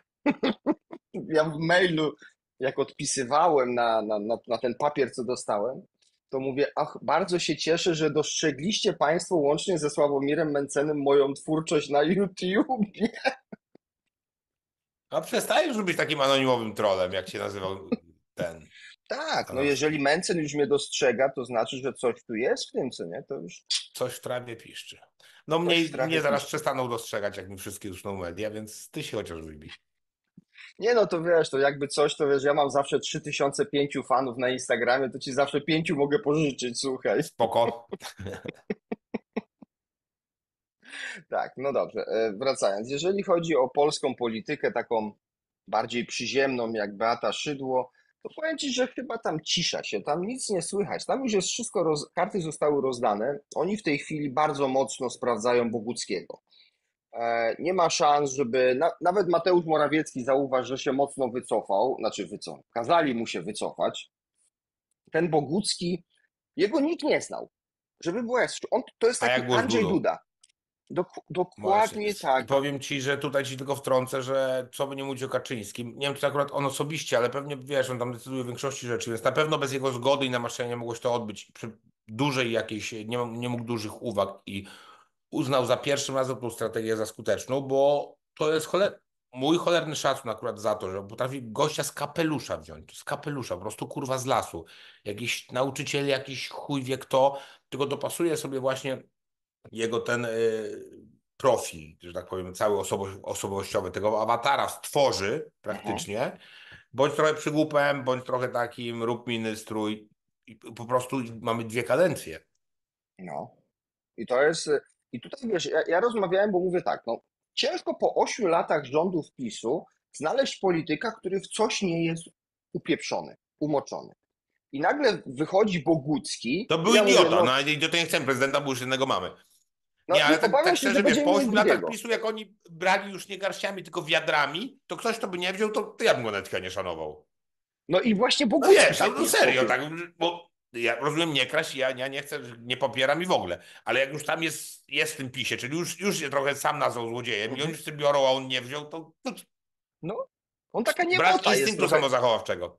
Ja w mailu, jak odpisywałem na, na, na, na ten papier, co dostałem, to mówię, ach, bardzo się cieszę, że dostrzegliście Państwo łącznie ze Sławomirem Mencenem moją twórczość na YouTubie. A przestajesz być takim anonimowym trolem, jak się nazywał ten Tak, no jeżeli Stanowski. Mencen już mnie dostrzega, to znaczy, że coś tu jest w tym, co nie? To już Coś w trawie piszczy. No coś w mnie, trawie mnie zaraz piszczy. przestaną dostrzegać, jak mi wszystkie uszną media, więc ty się chociaż wybij. Nie no, to wiesz, to jakby coś, to wiesz, ja mam zawsze trzy tysiące pięciu fanów na Instagramie, to ci zawsze pięciu mogę pożyczyć, słuchaj. Spoko. Tak, no dobrze. e, Wracając, jeżeli chodzi o polską politykę, taką bardziej przyziemną jak Beata Szydło, to powiem ci, że chyba tam cisza się, tam nic nie słychać. Tam już jest wszystko, roz... karty zostały rozdane. Oni w tej chwili bardzo mocno sprawdzają Boguckiego. E, Nie ma szans, żeby. Na... Nawet Mateusz Morawiecki zauważ, że się mocno wycofał, znaczy wycofał. Kazali mu się wycofać. Ten Bogucki, jego nikt nie znał. Żeby było jasne, on to jest A taki jak było z Andrzej Dudą? Duda. Dok... Właśnie. Dokładnie I tak. powiem ci, że tutaj ci tylko wtrącę, że co by nie mówić o Kaczyńskim, nie wiem czy akurat on osobiście, ale pewnie wiesz, on tam decyduje o większości rzeczy, więc na pewno bez jego zgody i namaszczenia mogło się to odbyć przy dużej jakiejś, nie, nie mógł dużych uwag i uznał za pierwszym razem tą strategię za skuteczną, bo to jest choler... mój cholerny szacun akurat za to, że potrafi gościa z kapelusza wziąć, z kapelusza, po prostu kurwa z lasu. Jakiś nauczyciel, jakiś chuj wie kto, tylko dopasuje sobie właśnie jego ten y, profil, że tak powiem, cały osobo osobowościowy, tego awatara stworzy Mhm. praktycznie, bądź trochę przygłupem, bądź trochę takim, rób miny, strój i po prostu mamy dwie kadencje. No. I to jest. y, I tutaj wiesz, ja, ja rozmawiałem, bo mówię tak, no, ciężko po ośmiu latach rządów PiSu znaleźć polityka, który w coś nie jest upieprzony, umoczony. I nagle wychodzi Bogucki, To i był ja mówię, idiota, no, no ale idiotę nie chcemy prezydenta, bo już jednego mamy. no Nie, ale i tak, tak obawiam się, że szczerze, wiesz, będziemy po mieli ośmiu latach drugiego. PiSu, jak oni brali już nie garściami, tylko wiadrami, to ktoś, kto by nie wziął, to, to ja bym go nawet chyba nie szanował. No i właśnie No Bogucki wiesz, no, taki no jest, serio, chłopie. tak, bo ja rozumiem, nie kraść, ja, ja nie chcę, nie popieram i w ogóle, ale jak już tam jest, jest w tym PiSie, czyli już, już się trochę sam nazwał złodziejem i oni Mhm. wszyscy biorą, a on nie wziął, to, to No, on taka brak niemota jest instynktu trochę. samozachowawczego.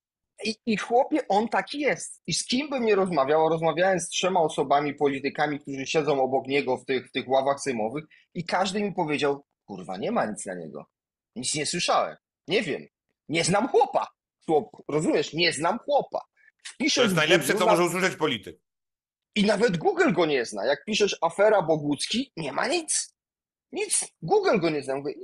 I, I chłopie, on taki jest. I z kim bym nie rozmawiał, a rozmawiałem z trzema osobami, politykami, którzy siedzą obok niego w tych, w tych ławach sejmowych i każdy mi powiedział, kurwa, nie ma nic na niego. Nic nie słyszałem. Nie wiem. Nie znam chłopa. Chłop, rozumiesz? Nie znam chłopa. To Wpiszesz jest w najlepsze, Google co na... może usłyszeć polityk. i nawet Google go nie zna. Jak piszesz afera Bogucki, nie ma nic. Nic. Google go nie zna. Mówię,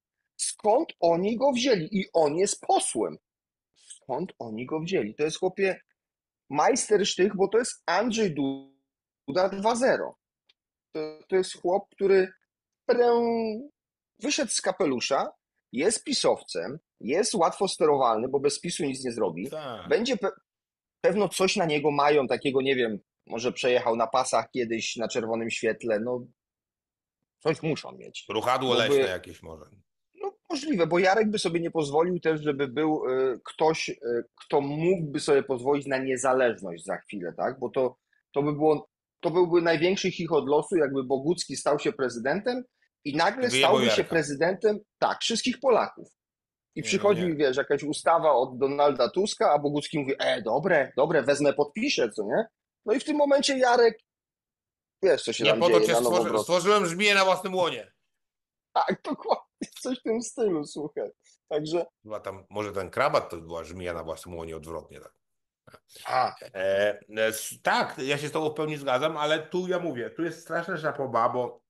skąd oni go wzięli? I on jest posłem. Skąd oni go wzięli? To jest chłopie majstersztych, bo to jest Andrzej Duda dwa zero. To, to jest chłop, który prę, wyszedł z kapelusza, jest pisowcem, jest łatwo sterowalny, bo bez PiSu nic nie zrobi. Tak. Będzie pe pewno coś na niego mają, takiego, nie wiem, może przejechał na pasach kiedyś na czerwonym świetle, no coś muszą mieć. Ruchadło Bo leśne by, jakieś może. no możliwe, bo Jarek by sobie nie pozwolił też, żeby był y, ktoś, y, kto mógłby sobie pozwolić na niezależność za chwilę, tak? Bo to, to by było, to byłby największy chichot losu, jakby Bogucki stał się prezydentem i I nagle wyjebał stałby się Jarka. prezydentem, tak, wszystkich Polaków. I Nie, no przychodzi, nie. wiesz, jakaś ustawa od Donalda Tuska, a Bogucki mówi, e, dobre, dobre, wezmę, podpiszę, co nie? No i w tym momencie Jarek, wiesz, co się Nie tam po to dzieje cię na stworzy... Nowogrodzkiej. stworzyłem żmiję na własnym łonie. Tak, dokładnie, coś w tym stylu, słuchaj. Także, Chyba tam, może ten krabat to była żmija na własnym łonie odwrotnie, tak. a, E, e, s- tak, ja się z tobą w pełni zgadzam, ale tu ja mówię, tu jest straszna żapoba, bo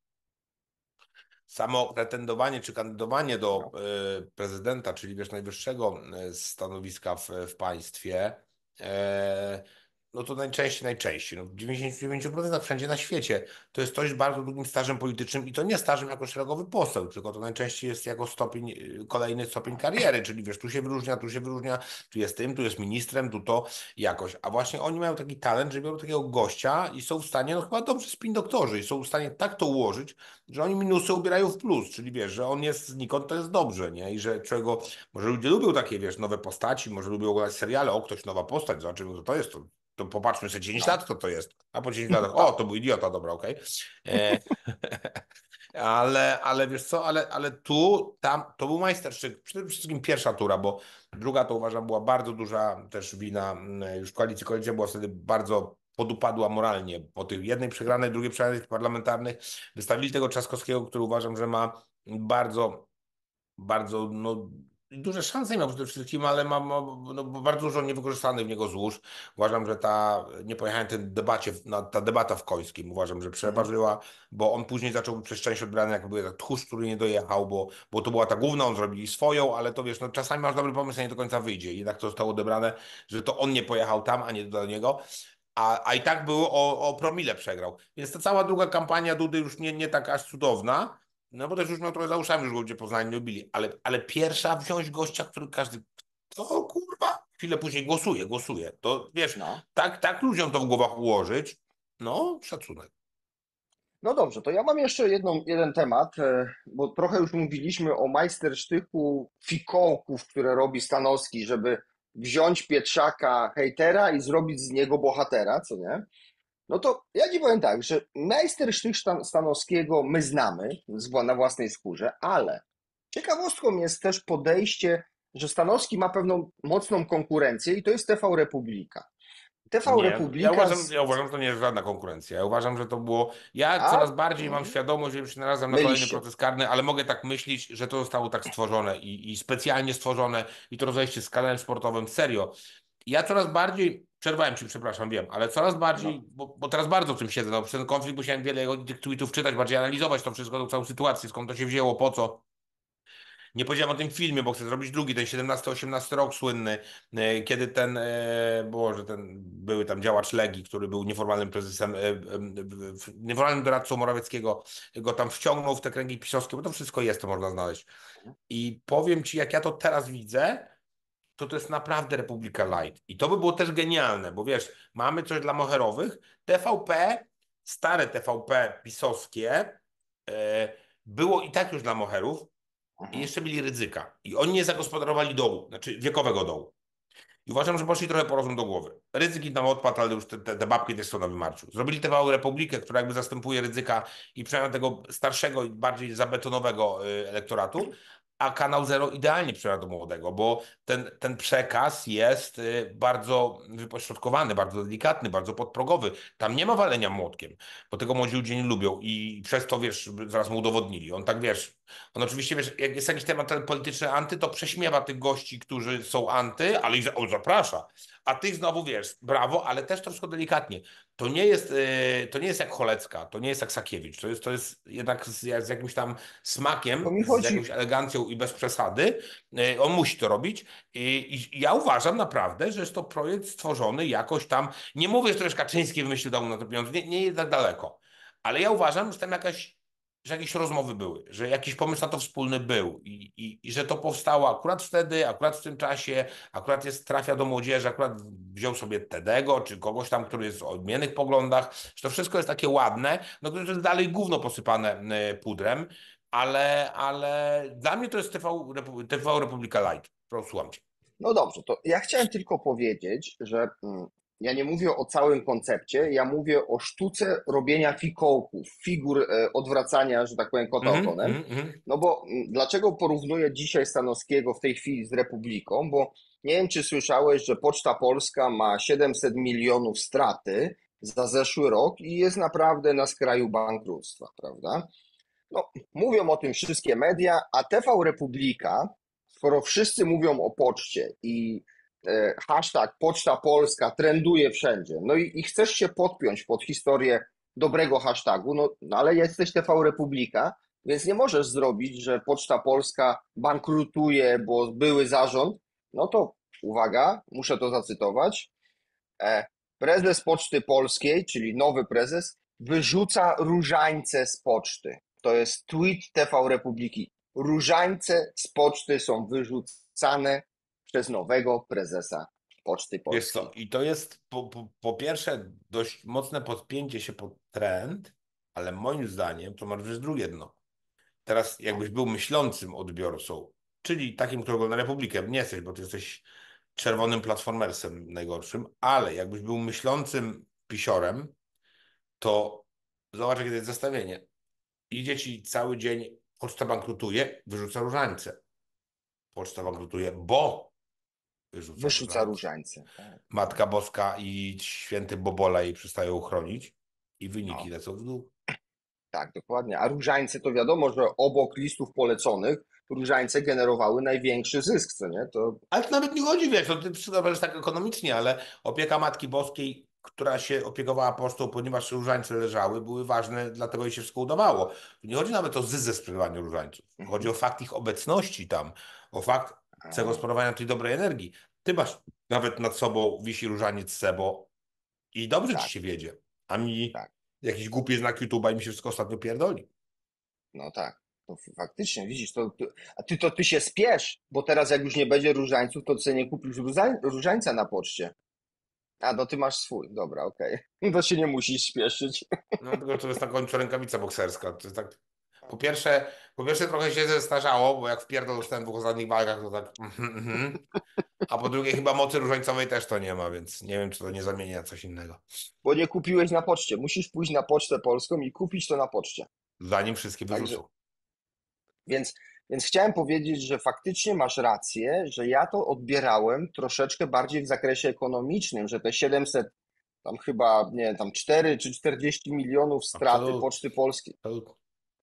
samo pretendowanie czy kandydowanie do no, e, prezydenta, czyli wiesz, najwyższego e, stanowiska w, w państwie, e, no to najczęściej, najczęściej, no w dziewięćdziesięciu dziewięciu procentach wszędzie na świecie, to jest ktoś z bardzo długim stażem politycznym i to nie stażem jako szeregowy poseł, tylko to najczęściej jest jako stopień, e, kolejny stopień kariery, czyli wiesz, tu się wyróżnia, tu się wyróżnia, tu jest tym, tu jest ministrem, tu to jakoś. A właśnie oni mają taki talent, że biorą takiego gościa i są w stanie, no chyba dobrze spin doktorzy, i są w stanie tak to ułożyć, że oni minusy ubierają w plus, czyli wiesz, że on jest znikąd, to jest dobrze, nie? I że czego, może ludzie lubią takie, wiesz, nowe postaci, może lubią oglądać seriale, o, ktoś nowa postać, zobaczymy, kto to jest, to, to popatrzmy sobie dziesięć no, lat, kto to jest, a po dziesięciu latach, o, tak, to był idiota, dobra, okej. E, ale, ale wiesz co, ale, ale tu, tam, to był majstersztyk, przede wszystkim pierwsza tura, bo druga to uważam była bardzo duża też wina mm, już koalicji, koalicja była wtedy bardzo podupadła moralnie po tych jednej przegranej, drugiej przegranej parlamentarnych. Wystawili tego Trzaskowskiego, który uważam, że ma bardzo bardzo no, duże szanse miał przede wszystkim, ale ma, ma no, bardzo dużo niewykorzystanych w niego złóż. Uważam, że ta, nie pojechałem tej debacie, na, ta debata w Końskim, uważam, że mhm, przeważyła, bo on później zaczął być przez część odbrany, jak był tak tchórz, który nie dojechał, bo, bo to była ta główna, on zrobili swoją, ale to wiesz, no czasami masz dobry pomysł, a nie do końca wyjdzie. I jednak to zostało odebrane, że to on nie pojechał tam, a nie do niego. A, a i tak było o, o promile przegrał. Więc ta cała druga kampania Dudy już nie, nie taka aż cudowna, no bo też już miał trochę za uszami, już go ludzie Poznani nie lubili. Ale, ale pierwsza wziąć gościa, który każdy, to kurwa, chwilę później głosuje, głosuje. To wiesz, no. tak, tak ludziom to w głowach ułożyć, no szacunek. No dobrze, to ja mam jeszcze jedną, jeden temat, e, bo trochę już mówiliśmy o majstersztyku fikołków, które robi Stanowski, żeby wziąć Pietrzaka hejtera i zrobić z niego bohatera, co nie? No to ja ci powiem tak, że majstersztyk Stan- Stanowskiego my znamy z wła- na własnej skórze, ale ciekawostką jest też podejście, że Stanowski ma pewną mocną konkurencję i to jest T V Republika. T V Nie, ja Republika uważam, z... ja uważam, że to nie jest żadna konkurencja. Ja uważam, że to było. Ja A? coraz bardziej mam Mhm. świadomość, że już się narazam na kolejny Mylisz się. proces karny, ale mogę tak myśleć, że to zostało tak stworzone i, i specjalnie stworzone i to rozejście z kanałem sportowym. Serio. Ja coraz bardziej, przerwałem ci, przepraszam, wiem, ale coraz bardziej, No. bo, bo teraz bardzo w tym siedzę, no, przez ten konflikt musiałem wiele jego tych tweetów czytać, bardziej analizować to wszystko, tą całą sytuację, skąd to się wzięło, po co. Nie powiedziałem o tym filmie, bo chcę zrobić drugi, ten siedemnasty osiemnasty rok słynny, e, kiedy ten, e, Boże, ten były tam działacz Legii, który był nieformalnym prezesem, e, e, w- nieformalnym doradcą Morawieckiego, go tam wciągnął w te kręgi pisowskie, bo to wszystko jest, to można znaleźć. I powiem ci, jak ja to teraz widzę, to to jest naprawdę Republika Light. I to by było też genialne, bo wiesz, mamy coś dla moherowych, T V P, stare T V P pisowskie, e, było i tak już dla moherów, i Mhm. jeszcze mieli Rydzyka. I oni nie zagospodarowali dołu, znaczy wiekowego dołu. I uważam, że poszli trochę po rozum do głowy. Rydzyk im tam odpadł, ale już te, te, te babki też są na wymarciu. Zrobili T V Republikę, która jakby zastępuje Rydzyka i przynajmniej tego starszego i bardziej zabetonowego y, elektoratu, a Kanał Zero idealnie przemawia do młodego, bo ten, ten przekaz jest y, bardzo wypośrodkowany, bardzo delikatny, bardzo podprogowy. Tam nie ma walenia młotkiem, bo tego młodzi ludzie nie lubią i przez to, wiesz, zaraz mu udowodnili. On tak, wiesz, on oczywiście, wiesz, jak jest jakiś temat polityczny anty, to prześmiewa tych gości, którzy są anty, ale ich za- on zaprasza. A tych znowu, wiesz, brawo, ale też troszkę delikatnie. To nie jest, yy, to nie jest jak Cholecka, to nie jest jak Sakiewicz, to jest, to jest jednak z, z jakimś tam To smakiem, mi z chodzi, jakąś elegancją i bez przesady. Yy, on musi to robić. I, I ja uważam naprawdę, że jest to projekt stworzony jakoś tam, nie mówię, że to jest Kaczyński wymyślił dał mu na to pieniądze, nie, nie jest tak daleko. Ale ja uważam, że tam jakaś że jakieś rozmowy były, że jakiś pomysł na to wspólny był i, i, i że to powstało akurat wtedy, akurat w tym czasie, akurat jest, trafia do młodzieży, akurat wziął sobie Tedego czy kogoś tam, który jest o odmiennych poglądach, że to wszystko jest takie ładne, no to jest dalej gówno posypane y, pudrem, ale, ale dla mnie to jest T V, Repu- T V Republika Light. Proszę, słucham cię. No dobrze, to ja chciałem tylko powiedzieć, że mm, ja nie mówię o całym koncepcie, ja mówię o sztuce robienia fikołków, figur e, odwracania, że tak powiem, kota Mhm, ogonem. mhm, mhm. No bo mm, dlaczego porównuję dzisiaj Stanowskiego w tej chwili z Republiką? Bo nie wiem, czy słyszałeś, że Poczta Polska ma siedemset milionów straty za zeszły rok i jest naprawdę na skraju bankructwa, prawda? No, mówią o tym wszystkie media, a T V Republika, skoro wszyscy mówią o poczcie i e, hashtag Poczta Polska trenduje wszędzie, no i, i chcesz się podpiąć pod historię dobrego hashtagu, no, no ale jesteś T V Republika, więc nie możesz zrobić, że Poczta Polska bankrutuje, bo były zarząd, no to uwaga, muszę to zacytować, E, prezes Poczty Polskiej, czyli nowy prezes, wyrzuca różańce z poczty. To jest tweet T V Republiki. Różańce z poczty są wyrzucane przez nowego prezesa Poczty Wiesz co, Polskiej. i to jest po, po, po pierwsze dość mocne podpięcie się pod trend, ale moim zdaniem to masz drugie dno. Teraz No, jakbyś był myślącym odbiorcą, czyli takim, którego na Republikę nie jesteś, bo ty jesteś czerwonym platformersem najgorszym, ale jakbyś był myślącym pisiorem, to zobacz, jakie to jest zestawienie. Idzie ci cały dzień, poczta bankrutuje, wyrzuca różańce. Poczta bankrutuje, bo wyrzuca wyrzuca różańce. różańce. Tak, Matka Boska i święty Bobola jej przestają chronić i wyniki no, lecą w dół. tak, dokładnie. A różańce to wiadomo, że obok listów poleconych różańce generowały największy zysk, co nie? To Ale to nawet nie chodzi, wiesz, to ty przydawałeś tak ekonomicznie, ale opieka Matki Boskiej, która się opiekowała pocztą, ponieważ różańce leżały, były ważne, dlatego jej się wszystko udawało. Tu nie chodzi nawet o zysk ze sprzedawania różańców. Chodzi mhm. o fakt ich obecności tam, o fakt A, zagospodarowania tej dobrej energii. Ty masz nawet nad sobą wisi różaniec Sebo i dobrze ci tak, się wiedzie. A mi tak. jakiś głupi znak YouTube'a i mi się wszystko ostatnio pierdoli. No tak, to faktycznie, widzisz, to, to, a ty to ty się spiesz, bo teraz jak już nie będzie różańców, to ty nie kupisz różań, różańca na poczcie. A, no ty masz swój, dobra, okej. To się nie musisz śpieszyć. No tylko to jest na końcu rękawica bokserska. To jest tak. Po pierwsze, po pierwsze trochę się zestarzało, bo jak wpierdol dostałem w dwóch ostatnich walkach, to tak. Mhm, mhm. A po drugie, chyba mocy różańcowej też to nie ma, więc nie wiem, czy to nie zamieni na coś innego. Bo nie kupiłeś na poczcie. Musisz pójść na Pocztę Polską i kupić to na poczcie. Zanim wszystkie Także, wyrzucą. więc, więc chciałem powiedzieć, że faktycznie masz rację, że ja to odbierałem troszeczkę bardziej w zakresie ekonomicznym, że te siedemset, tam chyba, nie wiem, tam cztery czy czterdzieści milionów straty Absolut. Poczty Polskiej. Absolut.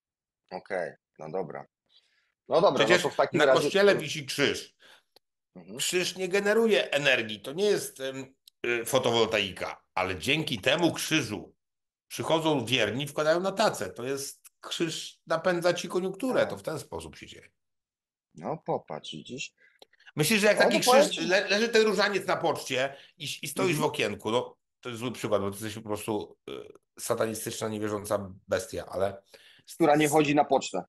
Okej, no dobra. No dobra, no Przecież to w takim na razie kościele to... wisi krzyż. Mhm. Krzyż nie generuje energii, to nie jest em, y, fotowoltaika, ale dzięki temu krzyżu przychodzą wierni, wkładają na tacę. To jest krzyż napędza ci koniunkturę, to A, w ten sposób się dzieje. no popatrz, widzisz? Myślisz, że jak No taki to powiem krzyż, ci. le, leży ten różaniec na poczcie i, i stoisz w Mhm. okienku, no to jest zły przykład, bo ty jesteś po prostu y, satanistyczna, niewierząca bestia, ale Która nie chodzi na pocztę.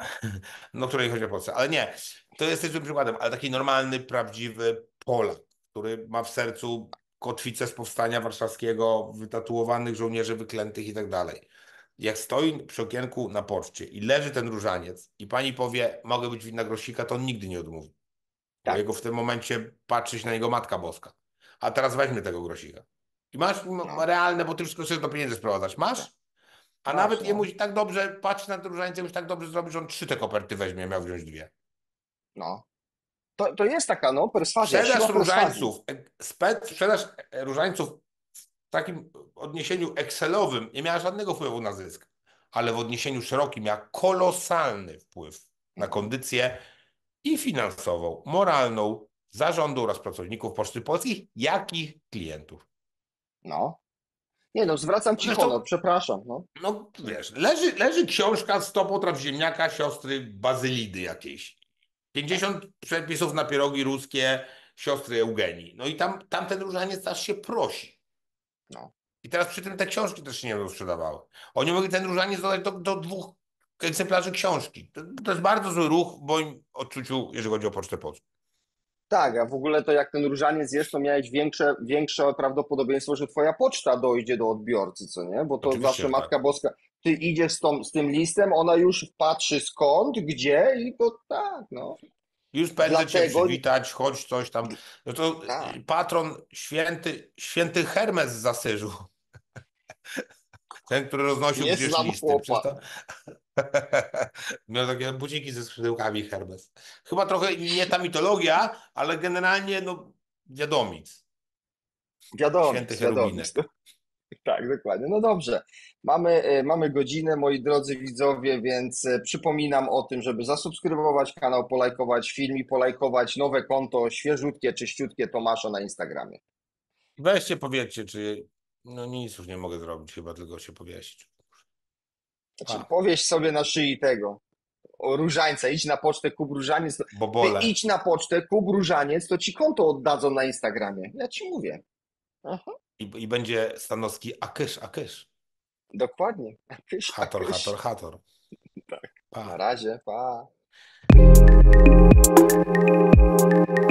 no, której chodzi o Polsce. Ale nie, to jesteś złym przykładem, ale taki normalny, prawdziwy Polak, który ma w sercu kotwicę z powstania warszawskiego, wytatuowanych żołnierzy wyklętych i tak dalej. Jak stoi przy okienku na poczcie i leży ten różaniec i pani powie, mogę być winna grosika, to on nigdy nie odmówi. Bo Tak, jego w tym momencie patrzy się na niego Matka Boska. A teraz weźmy tego grosika. I masz m- no, realne, bo ty wszystko chcesz do pieniędzy sprowadzać. tak. Masz? A Masz, nawet jemu no. się tak dobrze patrzy na te różańce, już tak dobrze zrobi, że on trzy te koperty weźmie, miał wziąć dwie. No. To, to jest taka, no, perswazja, Sprzedaż siła perswazji. różańców, e- spe, sprzedaż e, różańców w takim odniesieniu Excelowym nie miała żadnego wpływu na zysk, ale w odniesieniu szerokim miała kolosalny wpływ na Mhm. kondycję i finansową, moralną zarządu oraz pracowników Poczty Polskiej, jak i klientów. No. Nie no, zwracam ci honor, Zresztą, przepraszam, no. no wiesz, leży, leży książka sto potraw ziemniaka siostry Bazylidy jakiejś. Tak, pięćdziesiąt przepisów na pierogi ruskie siostry Eugenii. No i tam, tam ten różaniec aż się prosi. no. I teraz przy tym te książki też się nie będą sprzedawały. Oni mogli ten różaniec dodać do, do dwóch egzemplarzy książki. To, to jest bardzo zły ruch w moim odczuciu, jeżeli chodzi o Pocztę Polską. Tak, a w ogóle to jak ten różaniec jest, to miałeś większe, większe prawdopodobieństwo, że twoja poczta dojdzie do odbiorcy, co nie? Bo to Oczywiście, zawsze że tak. Matka Boska, ty idziesz z, tą, z tym listem, ona już patrzy skąd, gdzie i to tak, no. Już pędzę cię Dlatego, przywitać, chodź coś tam. No to tak, y, patron święty, święty Hermes z Asyżu, ten, który roznosił nie przecież znam listy. Przecież chłopa. to... Miał takie buciki ze skrzydełkami Hermes. Chyba trochę nie ta mitologia, ale generalnie no wiadomic. Święty Wiadomic, wiadomic. Cherubinek. Tak, dokładnie. No dobrze. Mamy, e, mamy godzinę, moi drodzy widzowie, więc e, przypominam o tym, żeby zasubskrybować kanał, polajkować film i polajkować nowe konto, świeżutkie, czyściutkie Tomasza na Instagramie. Weźcie powiedzcie, czy... No nic już nie mogę zrobić, chyba tylko się powiesić. Znaczy, A, powieś sobie na szyi tego, o różańca, idź na pocztę, kup różaniec. to- Ty bobole. idź na pocztę, kup różaniec, to ci konto oddadzą na Instagramie. Ja ci mówię. Aha, I, i będzie Stanowski akysz, akysz. dokładnie. Akyś, Hator, hator, akyś. hator. Tak. Pa. Na razie, pa.